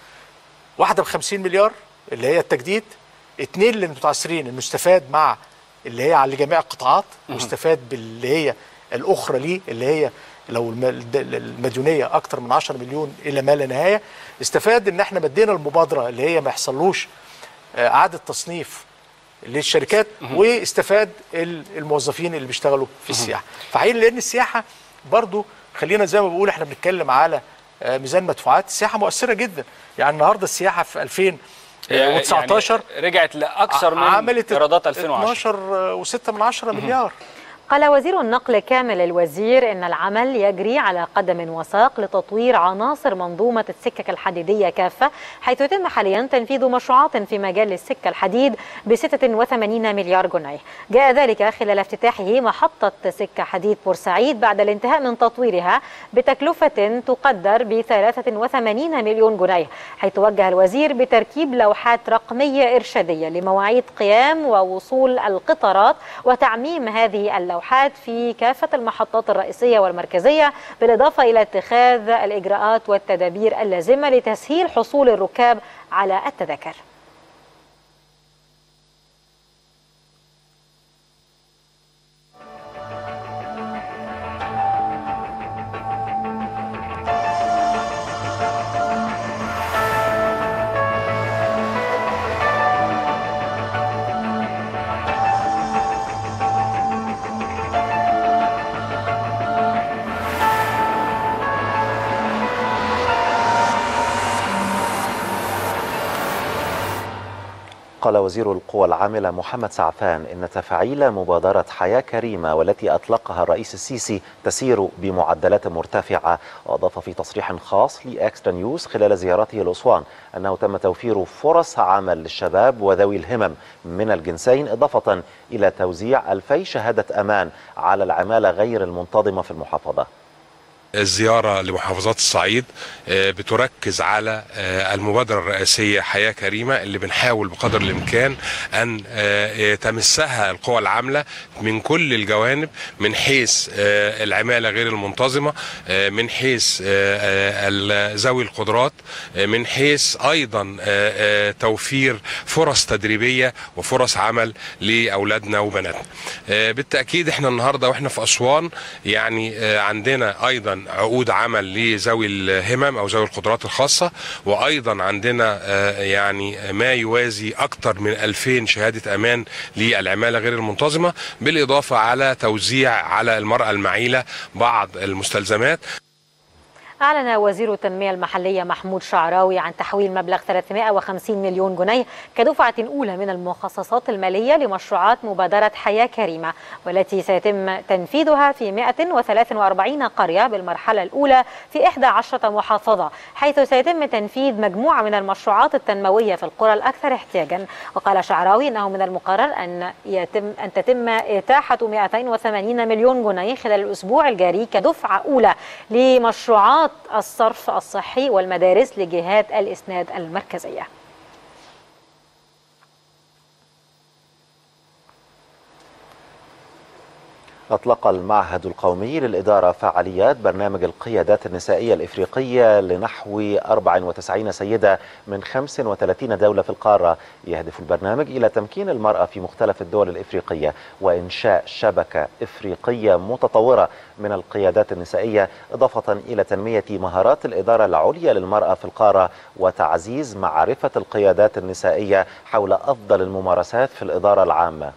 واحدة بخمسين مليار اللي هي التجديد، اتنين للمتعثرين المستفاد مع اللي هي على جميع القطاعات، واستفاد باللي هي الأخرى ليه اللي هي لو المديونية أكتر من عشرة مليون إلى ما لا نهاية. استفاد إن احنا مدينا المبادرة اللي هي ما يحصلوش إعادة تصنيف للشركات، واستفاد الموظفين اللي بيشتغلوا في السياحه. فحقيقي لان السياحه برضو خلينا زي ما بقول احنا بنتكلم على ميزان مدفوعات، السياحه مؤثره جدا. يعني النهارده السياحه في ألفين وتسعتاشر يعني رجعت لاكثر من عملت ايرادات ألفين وعشرة اثناشر فاصلة ستة من عشرة مليار. قال وزير النقل كامل الوزير إن العمل يجري على قدم وساق لتطوير عناصر منظومة السكك الحديدية كافة، حيث يتم حاليا تنفيذ مشروعات في مجال السكة الحديد ب ستة وثمانين مليار جنيه. جاء ذلك خلال افتتاحه محطة سكة حديد بورسعيد بعد الانتهاء من تطويرها بتكلفة تقدر ب ثلاثة وثمانين مليون جنيه، حيث وجه الوزير بتركيب لوحات رقمية إرشادية لمواعيد قيام ووصول القطارات وتعميم هذه اللوحات في كافة المحطات الرئيسية والمركزية، بالإضافة إلى اتخاذ الإجراءات والتدابير اللازمة لتسهيل حصول الركاب على التذاكر. قال وزير القوى العاملة محمد سعفان إن تفعيل مبادرة حياة كريمة والتي أطلقها الرئيس السيسي تسير بمعدلات مرتفعة. وأضاف في تصريح خاص لإكسترا نيوز خلال زيارته لأسوان أنه تم توفير فرص عمل للشباب وذوي الهمم من الجنسين، إضافة إلى توزيع ألفي شهادة أمان على العمالة غير المنتظمة في المحافظة. الزيارة لمحافظات الصعيد بتركز على المبادرة الرئاسية حياة كريمة اللي بنحاول بقدر الإمكان أن تمسها القوى العاملة من كل الجوانب، من حيث العمالة غير المنتظمة، من حيث ذوي القدرات، من حيث أيضا توفير فرص تدريبية وفرص عمل لأولادنا وبناتنا. بالتأكيد احنا النهاردة واحنا في أسوان يعني عندنا أيضا عقود عمل لذوي الهمم أو ذوي القدرات الخاصة، وأيضا عندنا يعني ما يوازي أكثر من ألفين شهادة أمان للعمالة غير المنتظمة، بالإضافة على توزيع على المرأة المعيلة بعض المستلزمات. أعلن وزير التنمية المحلية محمود شعراوي عن تحويل مبلغ ثلاثمائة وخمسين مليون جنيه كدفعة أولى من المخصصات المالية لمشروعات مبادرة حياة كريمة، والتي سيتم تنفيذها في مائة وثلاث وأربعين قرية بالمرحلة الأولى في إحدى عشرة محافظة، حيث سيتم تنفيذ مجموعة من المشروعات التنموية في القرى الأكثر احتياجا. وقال شعراوي أنه من المقرر أن يتم أن تتم إتاحة مائتين وثمانين مليون جنيه خلال الأسبوع الجاري كدفعة أولى لمشروعات الصرف الصحي والمدارس لجهات الإسناد المركزية. أطلق المعهد القومي للإدارة فعاليات برنامج القيادات النسائية الإفريقية لنحو أربع وتسعين سيدة من خمس وثلاثين دولة في القارة. يهدف البرنامج إلى تمكين المرأة في مختلف الدول الإفريقية وإنشاء شبكة إفريقية متطورة من القيادات النسائية، إضافة إلى تنمية مهارات الإدارة العليا للمرأة في القارة وتعزيز معرفة القيادات النسائية حول أفضل الممارسات في الإدارة العامة.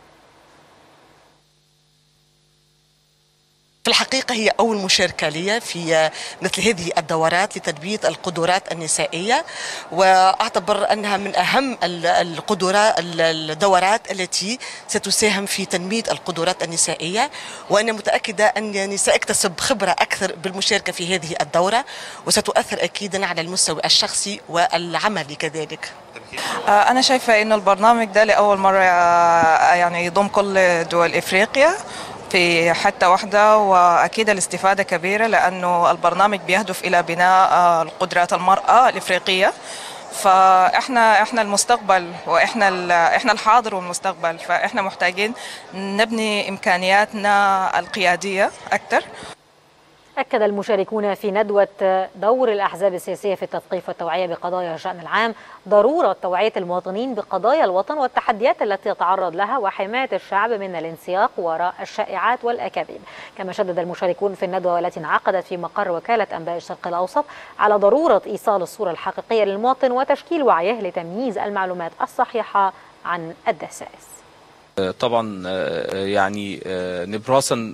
في الحقيقة هي أول مشاركة لي في مثل هذه الدورات لتنمية القدرات النسائية، وأعتبر أنها من أهم القدرات الدورات التي ستساهم في تنمية القدرات النسائية، وأنا متأكدة أنني سأكتسب خبرة أكثر بالمشاركة في هذه الدورة، وستؤثر أكيدا على المستوى الشخصي والعملي كذلك. أنا شايفة أن البرنامج ده لأول مرة يعني يضم كل دول إفريقيا في حتة واحدة، وأكيد الاستفادة كبيرة لأنه البرنامج بيهدف إلى بناء القدرات المرأة الإفريقية. فإحنا إحنا المستقبل، وإحنا إحنا الحاضر والمستقبل، فإحنا محتاجين نبني إمكانياتنا القيادية أكثر. أكد المشاركون في ندوة دور الأحزاب السياسية في التثقيف والتوعية بقضايا الشأن العام ضرورة توعية المواطنين بقضايا الوطن والتحديات التي يتعرض لها وحماية الشعب من الانسياق وراء الشائعات والأكاذيب. كما شدد المشاركون في الندوة والتي انعقدت في مقر وكالة أنباء الشرق الأوسط على ضرورة إيصال الصورة الحقيقية للمواطن وتشكيل وعيه لتمييز المعلومات الصحيحة عن الدسائس. طبعا يعني نبراسا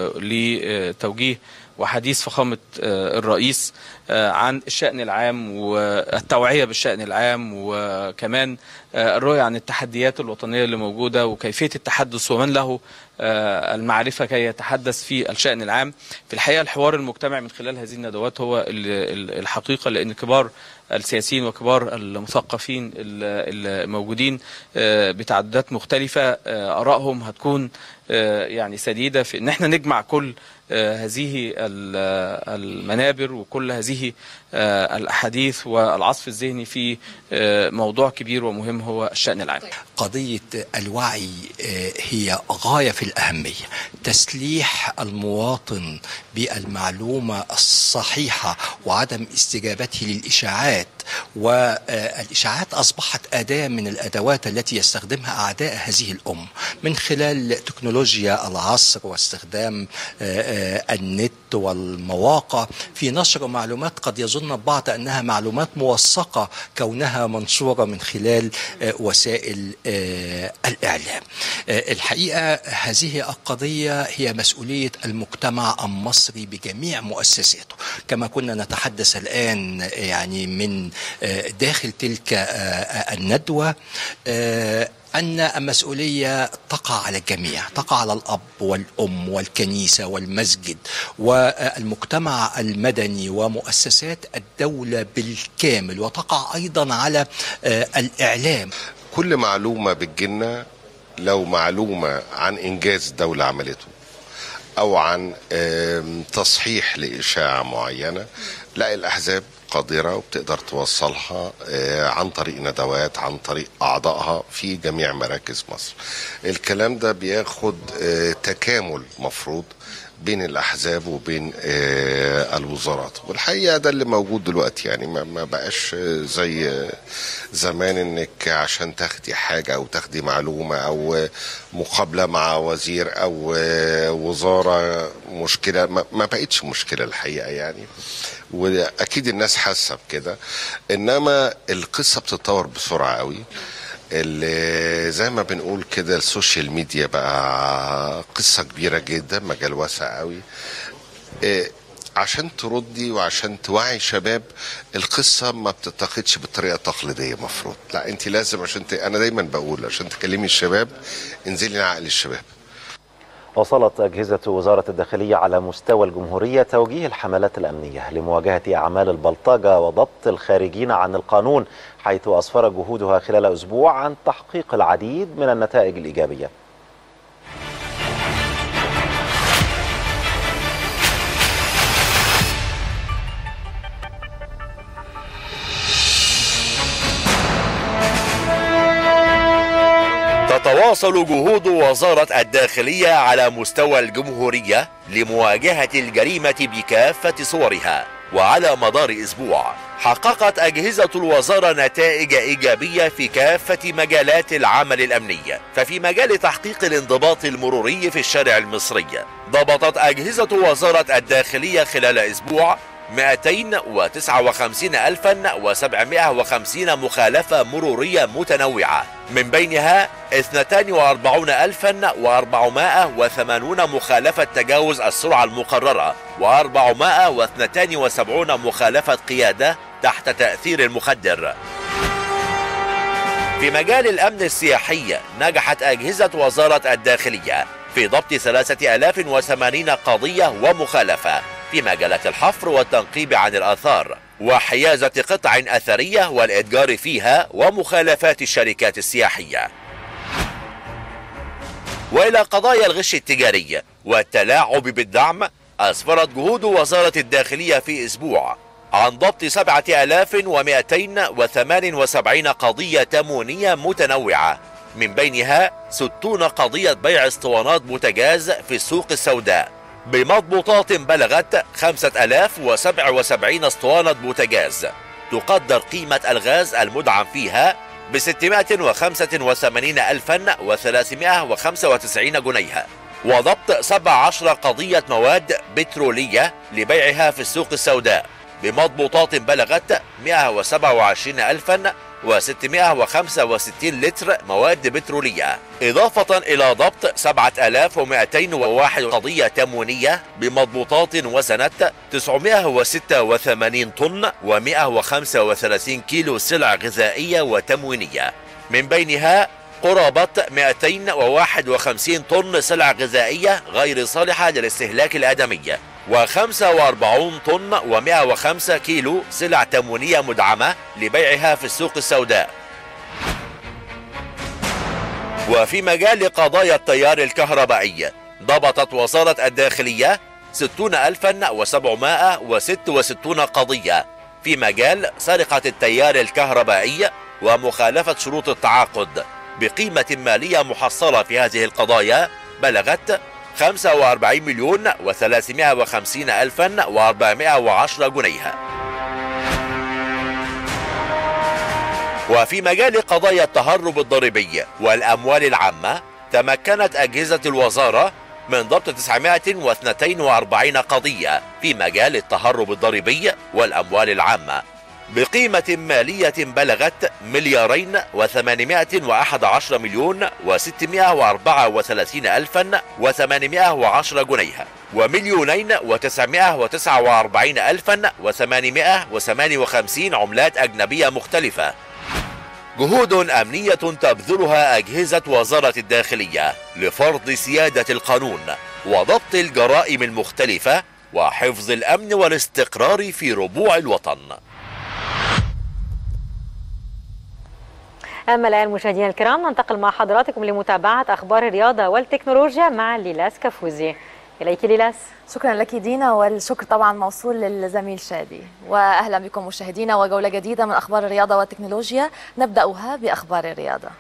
لتوجيه وحديث فخامة الرئيس عن الشأن العام والتوعية بالشأن العام، وكمان الرؤية عن التحديات الوطنية اللي موجودة وكيفية التحدث ومن له المعرفة كي يتحدث في الشأن العام. في الحقيقة الحوار المجتمع من خلال هذه الندوات هو الحقيقة، لأن كبار السياسيين وكبار المثقفين الموجودين بتعددات مختلفة آرائهم هتكون يعني سديدة في ان احنا نجمع كل هذه المنابر وكل هذه الأحاديث والعصف الذهني في موضوع كبير ومهم هو الشأن العام. قضية الوعي هي غاية في الأهمية، تسليح المواطن بالمعلومة الصحيحة وعدم استجابته للإشاعات، والإشاعات أصبحت أداة من الأدوات التي يستخدمها أعداء هذه الأمة من خلال تكنولوجيا العصر واستخدام النت والمواقع في نشر معلومات قد يظن البعض أنها معلومات موثقة كونها منشورة من خلال وسائل الإعلام. الحقيقة هذه القضية هي مسؤولية المجتمع المصري بجميع مؤسساته، كما كنا نتحدث الآن يعني من داخل تلك الندوة أن المسؤولية تقع على الجميع، تقع على الأب والأم والكنيسة والمسجد والمجتمع المدني ومؤسسات الدولة بالكامل، وتقع أيضا على الإعلام. كل معلومة بتجيلنا لو معلومة عن إنجاز الدولة عملته أو عن تصحيح لإشاعة معينة. لا، الأحزاب قادرة وبتقدر توصلها عن طريق ندوات، عن طريق أعضائها في جميع مراكز مصر. الكلام ده بياخد تكامل مفروض بين الأحزاب وبين الوزارات، والحقيقة ده اللي موجود دلوقتي. يعني ما بقاش زي زمان انك عشان تاخدي حاجة او تاخدي معلومة او مقابلة مع وزير او وزارة مشكلة، ما بقتش مشكلة الحقيقة يعني، واكيد الناس حاسة بكده. انما القصة بتتطور بسرعة قوي، اللي زي ما بنقول كده السوشيال ميديا بقى قصة كبيرة جدا، مجال واسع قوي. إيه عشان تردي وعشان توعي شباب، القصة ما بتتاخدش بالطريقة التقليدية مفروض. لا، انت لازم عشان ت... انا دايما بقول عشان تكلمي الشباب انزلي عقل الشباب. وصلت أجهزة وزارة الداخلية على مستوى الجمهورية توجيه الحملات الأمنية لمواجهة أعمال البلطجة وضبط الخارجين عن القانون، حيث أسفر جهودها خلال أسبوع عن تحقيق العديد من النتائج الإيجابية. تتواصل جهود وزارة الداخلية على مستوى الجمهورية لمواجهة الجريمة بكافة صورها، وعلى مدار أسبوع حققت أجهزة الوزارة نتائج إيجابية في كافة مجالات العمل الأمني. ففي مجال تحقيق الانضباط المروري في الشارع المصري، ضبطت أجهزة وزارة الداخلية خلال أسبوع مئتين وتسعة وخمسين ألفا وسبعمائة وخمسين مخالفة مرورية متنوعة، من بينها اثنتين وأربعين ألفا وأربعمائة وثمانين مخالفة تجاوز السرعة المقررة، وأربعمائة واثنين وسبعين مخالفة قيادة تحت تأثير المخدر. في مجال الأمن السياحي نجحت أجهزة وزارة الداخلية في ضبط ثلاثة آلاف وثمانين قضية ومخالفة في مجالات الحفر والتنقيب عن الآثار وحيازة قطع أثرية والإتجار فيها ومخالفات الشركات السياحية. وإلى قضايا الغش التجاري والتلاعب بالدعم، أسفرت جهود وزارة الداخلية في أسبوع عن ضبط سبعة آلاف ومئتين وثمانية وسبعين قضية تموينية متنوعة، من بينها ستون قضية بيع اسطوانات بوتاجاز في السوق السوداء بمضبوطات بلغت خمسة آلاف وسبعة وسبعين اسطوانة بوتاجاز، تقدر قيمة الغاز المدعم فيها ب ستمائة وخمسة وثمانين ألفا وثلاثمائة وخمسة وتسعين جنيها، وضبط سبع عشرة قضية مواد بترولية لبيعها في السوق السوداء بمضبوطات بلغت مائة وسبعة وعشرين ألفا وستمائة وخمسة وستين لتر مواد بترولية، إضافة إلى ضبط سبعة آلاف ومئتين وواحد قضية تموينية بمضبوطات وزنت تسعمائة وستة وثمانين طن ومائة وخمسة وثلاثين كيلو سلع غذائية وتموينية، من بينها قرابة مئتين وواحد وخمسين طن سلع غذائية غير صالحة للاستهلاك الآدمي، وخمسة وأربعين طن ومائة وخمسة كيلو سلع تموينية مدعمة لبيعها في السوق السوداء. وفي مجال قضايا التيار الكهربائي، ضبطت وزارة الداخلية ستين ألفا وسبعمائة وستة وستين قضية في مجال سرقة التيار الكهربائي ومخالفة شروط التعاقد، بقيمة مالية محصلة في هذه القضايا بلغت خمسة وأربعين مليون وثلاثمائة وخمسين ألفا وأربعمائة وعشرة جنيها. وفي مجال قضايا التهرب الضريبي والأموال العامة، تمكنت أجهزة الوزارة من ضبط تسعمائة واثنين وأربعين قضية في مجال التهرب الضريبي والأموال العامة، بقيمة مالية بلغت مليارين وثمانمائة وأحد عشر مليون وستمائة وأربعة وثلاثين ألفا وثمانمائة وعشرة جنيها، ومليونين وتسعمائة وتسعة وأربعين ألفا وثمانمائة وثمانية وخمسين عملات أجنبية مختلفة. جهود أمنية تبذلها أجهزة وزارة الداخلية لفرض سيادة القانون وضبط الجرائم المختلفة وحفظ الأمن والاستقرار في ربوع الوطن. أما الآن مشاهدينا الكرام، ننتقل مع حضراتكم لمتابعة أخبار الرياضة والتكنولوجيا مع ليلاس كفوزي. إليك ليلاس. شكرا لك دينا، والشكر طبعا موصول للزميل شادي. وأهلا بكم مشاهدينا وجولة جديدة من أخبار الرياضة والتكنولوجيا، نبدأها بأخبار الرياضة.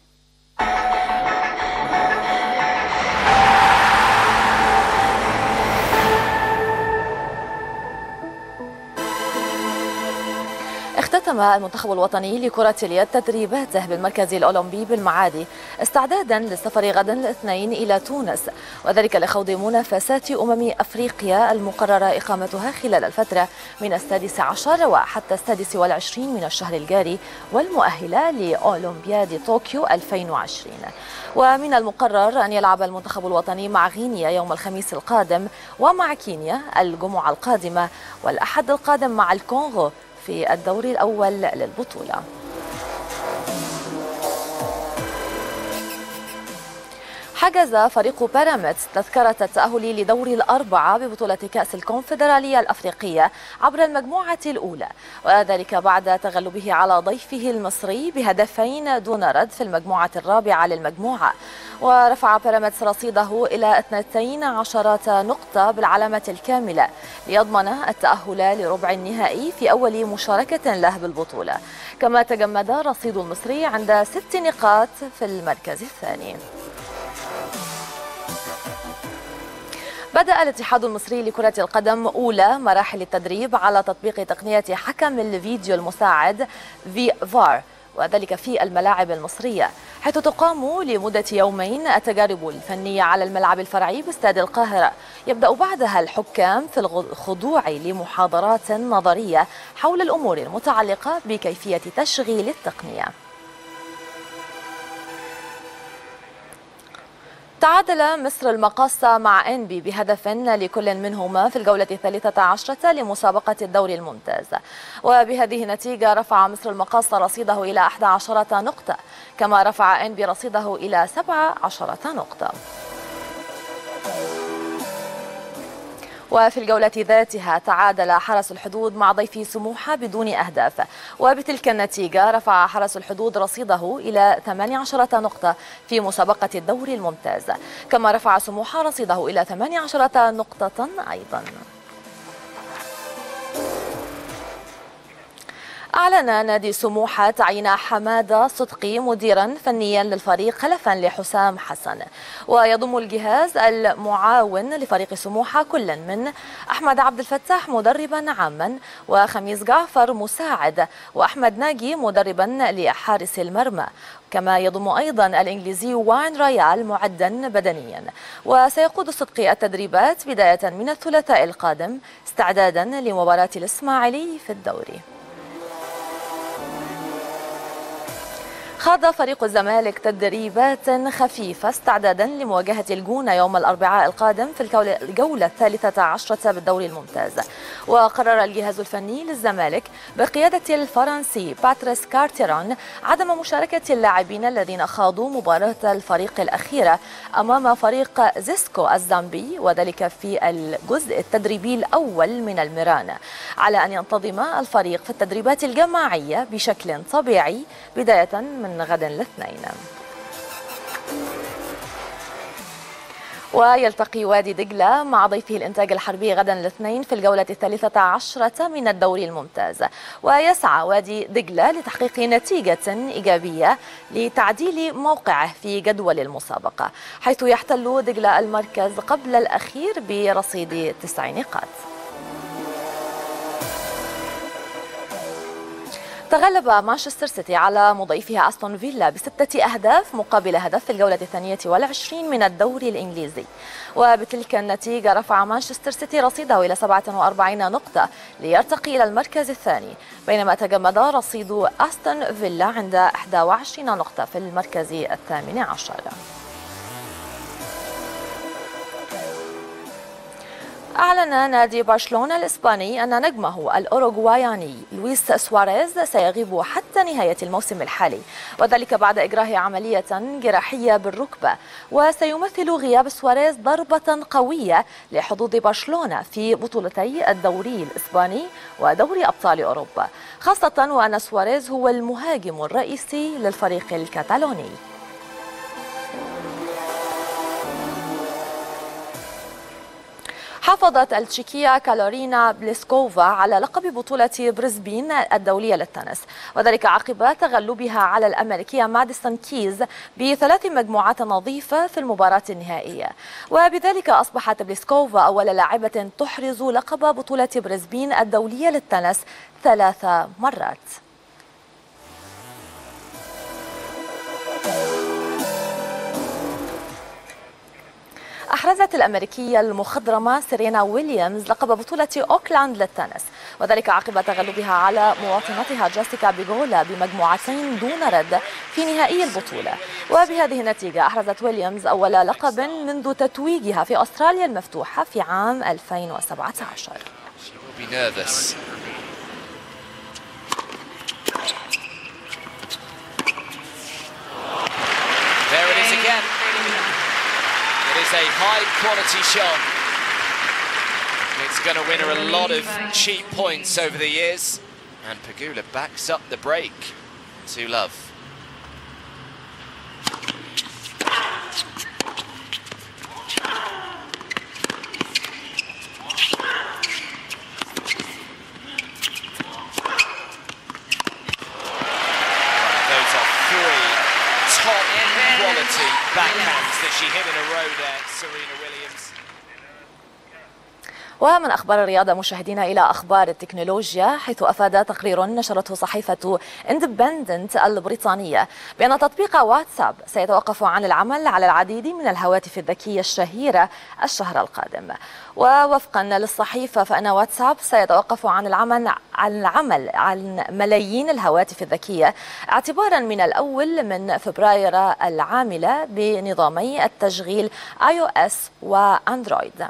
اختتم المنتخب الوطني لكرة اليد تدريباته بالمركز الأولمبي بالمعادي استعدادا للسفر غدا الاثنين إلى تونس، وذلك لخوض منافسات أمم أفريقيا المقررة إقامتها خلال الفترة من السادس عشر وحتى السادس والعشرين من الشهر الجاري، والمؤهلة لأولمبياد طوكيو ألفين وعشرين. ومن المقرر أن يلعب المنتخب الوطني مع غينيا يوم الخميس القادم، ومع كينيا الجمعة القادمة، والأحد القادم مع الكونغو في الدور الأول للبطولة. حجز فريق بيراميدز تذكرة التأهل لدور الأربعة ببطولة كأس الكونفدرالية الأفريقية عبر المجموعة الأولى، وذلك بعد تغلبه على ضيفه المصري بهدفين دون رد في المجموعة الرابعة للمجموعة. ورفع بيراميدز رصيده إلى اثنتين عشرة نقطة بالعلامة الكاملة ليضمن التأهل لربع النهائي في أول مشاركة له بالبطولة. كما تجمد رصيد المصري عند ست نقاط في المركز الثاني. بدأ الاتحاد المصري لكرة القدم أولى مراحل التدريب على تطبيق تقنية حكم الفيديو المساعد في فار، وذلك في الملاعب المصرية، حيث تقام لمدة يومين التجارب الفنية على الملعب الفرعي باستاد القاهرة. يبدأ بعدها الحكام في الخضوع لمحاضرات نظرية حول الأمور المتعلقة بكيفية تشغيل التقنية. تعادل مصر المقاصة مع إنبي بهدف لكل منهما في الجولة الثالثة عشرة لمسابقة الدوري الممتاز، وبهذه النتيجة رفع مصر المقاصة رصيده إلى أحد عشرة نقطة، كما رفع إنبي رصيده إلى سبع عشرة نقطة. وفي الجولة ذاتها تعادل حرس الحدود مع ضيفي سموحة بدون أهداف، وبتلك النتيجة رفع حرس الحدود رصيده إلى ثمانية عشرة نقطة في مسابقة الدوري الممتاز، كما رفع سموحة رصيده إلى ثمانية عشرة نقطة أيضا. أعلن نادي سموحة تعيين حمادة صدقي مديرا فنيا للفريق خلفا لحسام حسن، ويضم الجهاز المعاون لفريق سموحة كلا من أحمد عبد الفتاح مدربا عاما، وخميس جعفر مساعد، وأحمد ناجي مدربا لحارس المرمى. كما يضم أيضا الإنجليزي واين رايال معدا بدنيا. وسيقود صدقي التدريبات بداية من الثلاثاء القادم استعدادا لمباراة الإسماعيلي في الدوري. خاض فريق الزمالك تدريبات خفيفة استعدادا لمواجهة الجونة يوم الأربعاء القادم في الجولة الثالثة عشرة بالدوري الممتاز. وقرر الجهاز الفني للزمالك بقيادة الفرنسي باتريس كارتيرون عدم مشاركة اللاعبين الذين خاضوا مباراة الفريق الأخيرة أمام فريق زيسكو الزامبي، وذلك في الجزء التدريبي الأول من الميران، على أن ينتظم الفريق في التدريبات الجماعية بشكل طبيعي بداية من غد الاثنين. ويلتقي وادي دجلة مع ضيفه الإنتاج الحربي غدا الاثنين في الجولة الثالثة عشرة من الدوري الممتاز. ويسعى وادي دجلة لتحقيق نتيجة إيجابية لتعديل موقعه في جدول المسابقة، حيث يحتل دجلة المركز قبل الأخير برصيد تسع نقاط. تغلب مانشستر سيتي على مضيفها أستون فيلا بستة أهداف مقابل هدف في الجولة الثانية والعشرين من الدوري الإنجليزي، وبتلك النتيجة رفع مانشستر سيتي رصيده إلى سبعة وأربعين نقطة ليرتقي إلى المركز الثاني، بينما تجمد رصيد أستون فيلا عند إحدى وعشرين نقطة في المركز الثامن عشر. أعلن نادي برشلونة الإسباني أن نجمه الأوروغواياني لويس سواريز سيغيب حتى نهاية الموسم الحالي، وذلك بعد إجراء عملية جراحية بالركبة. وسيمثل غياب سواريز ضربة قوية لحظوظ برشلونة في بطولتي الدوري الإسباني ودوري أبطال أوروبا، خاصة وأن سواريز هو المهاجم الرئيسي للفريق الكتالوني. حافظت التشيكية كارولينا بليسكوفا على لقب بطولة بريسبين الدولية للتنس، وذلك عقب تغلبها على الأمريكية ماديسون كيز بثلاث مجموعات نظيفة في المباراة النهائية، وبذلك أصبحت بليسكوفا أول لاعبة تحرز لقب بطولة بريسبين الدولية للتنس ثلاث مرات. أحرزت الأمريكية المخضرمة سيرينا ويليامز لقب بطولة أوكلاند للتنس، وذلك عقب تغلبها على مواطنتها جيسيكا بيغولا بمجموعتين دون رد في نهائي البطولة. وبهذه النتيجة أحرزت ويليامز أول لقب منذ تتويجها في أستراليا المفتوحة في عام ألفين وسبعة عشر. It is a high quality shot. It's going to win her a lot of cheap points over the years. And Pegula backs up the break to love. Those are three top quality backhands that she hit in a row there, Serena Williams. ومن أخبار الرياضة مشاهدينا إلى أخبار التكنولوجيا، حيث أفاد تقرير نشرته صحيفة اندبندنت البريطانية بأن تطبيق واتساب سيتوقف عن العمل على العديد من الهواتف الذكية الشهيرة الشهر القادم. ووفقا للصحيفة فإن واتساب سيتوقف عن العمل عن العمل عن ملايين الهواتف الذكية اعتبارا من الأول من فبراير العاملة بنظامي التشغيل آي أو إس وأندرويد.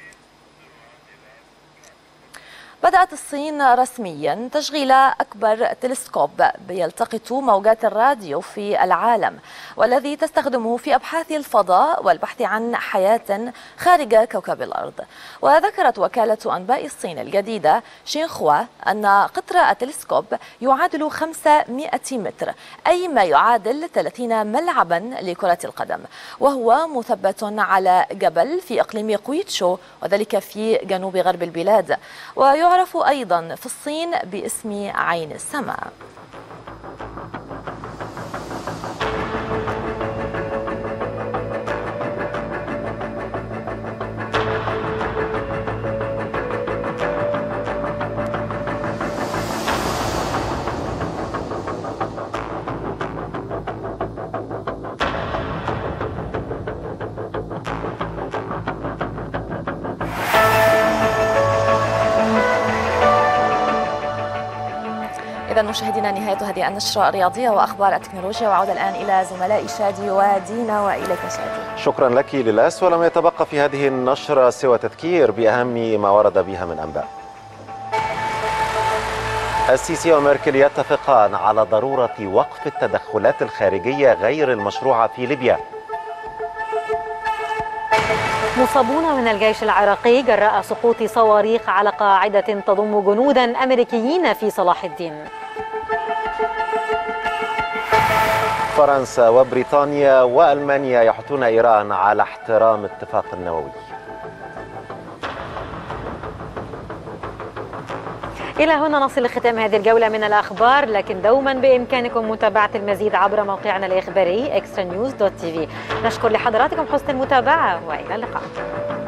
بدأت الصين رسميا تشغيل أكبر تلسكوب بيلتقط موجات الراديو في العالم، والذي تستخدمه في أبحاث الفضاء والبحث عن حياة خارج كوكب الأرض. وذكرت وكالة أنباء الصين الجديدة شينخوا أن قطر التلسكوب يعادل خمسمائة متر، أي ما يعادل ثلاثين ملعبا لكرة القدم، وهو مثبت على جبل في إقليم قويتشو، وذلك في جنوب غرب البلاد. ويعرف أيضا في الصين باسم عين السماء. إذا مشاهدينا نهاية هذه النشرة الرياضية وأخبار التكنولوجيا، وعودة الآن إلى زملائي شادي ودينا. وإليك شادي. شكرا لك للاس، ولم يتبقى في هذه النشرة سوى تذكير بأهم ما ورد بها من أنباء. السيسي وميركل يتفقان على ضرورة وقف التدخلات الخارجية غير المشروعة في ليبيا. مصابون من الجيش العراقي جراء سقوط صواريخ على قاعدة تضم جنودا أمريكيين في صلاح الدين. فرنسا وبريطانيا وألمانيا يحثون إيران على احترام اتفاق النووي. إلى هنا نصل لختام هذه الجولة من الأخبار، لكن دوما بإمكانكم متابعة المزيد عبر موقعنا الإخباري إكسترا نيوز دوت تي في. نشكر لحضراتكم حسن المتابعة وإلى اللقاء.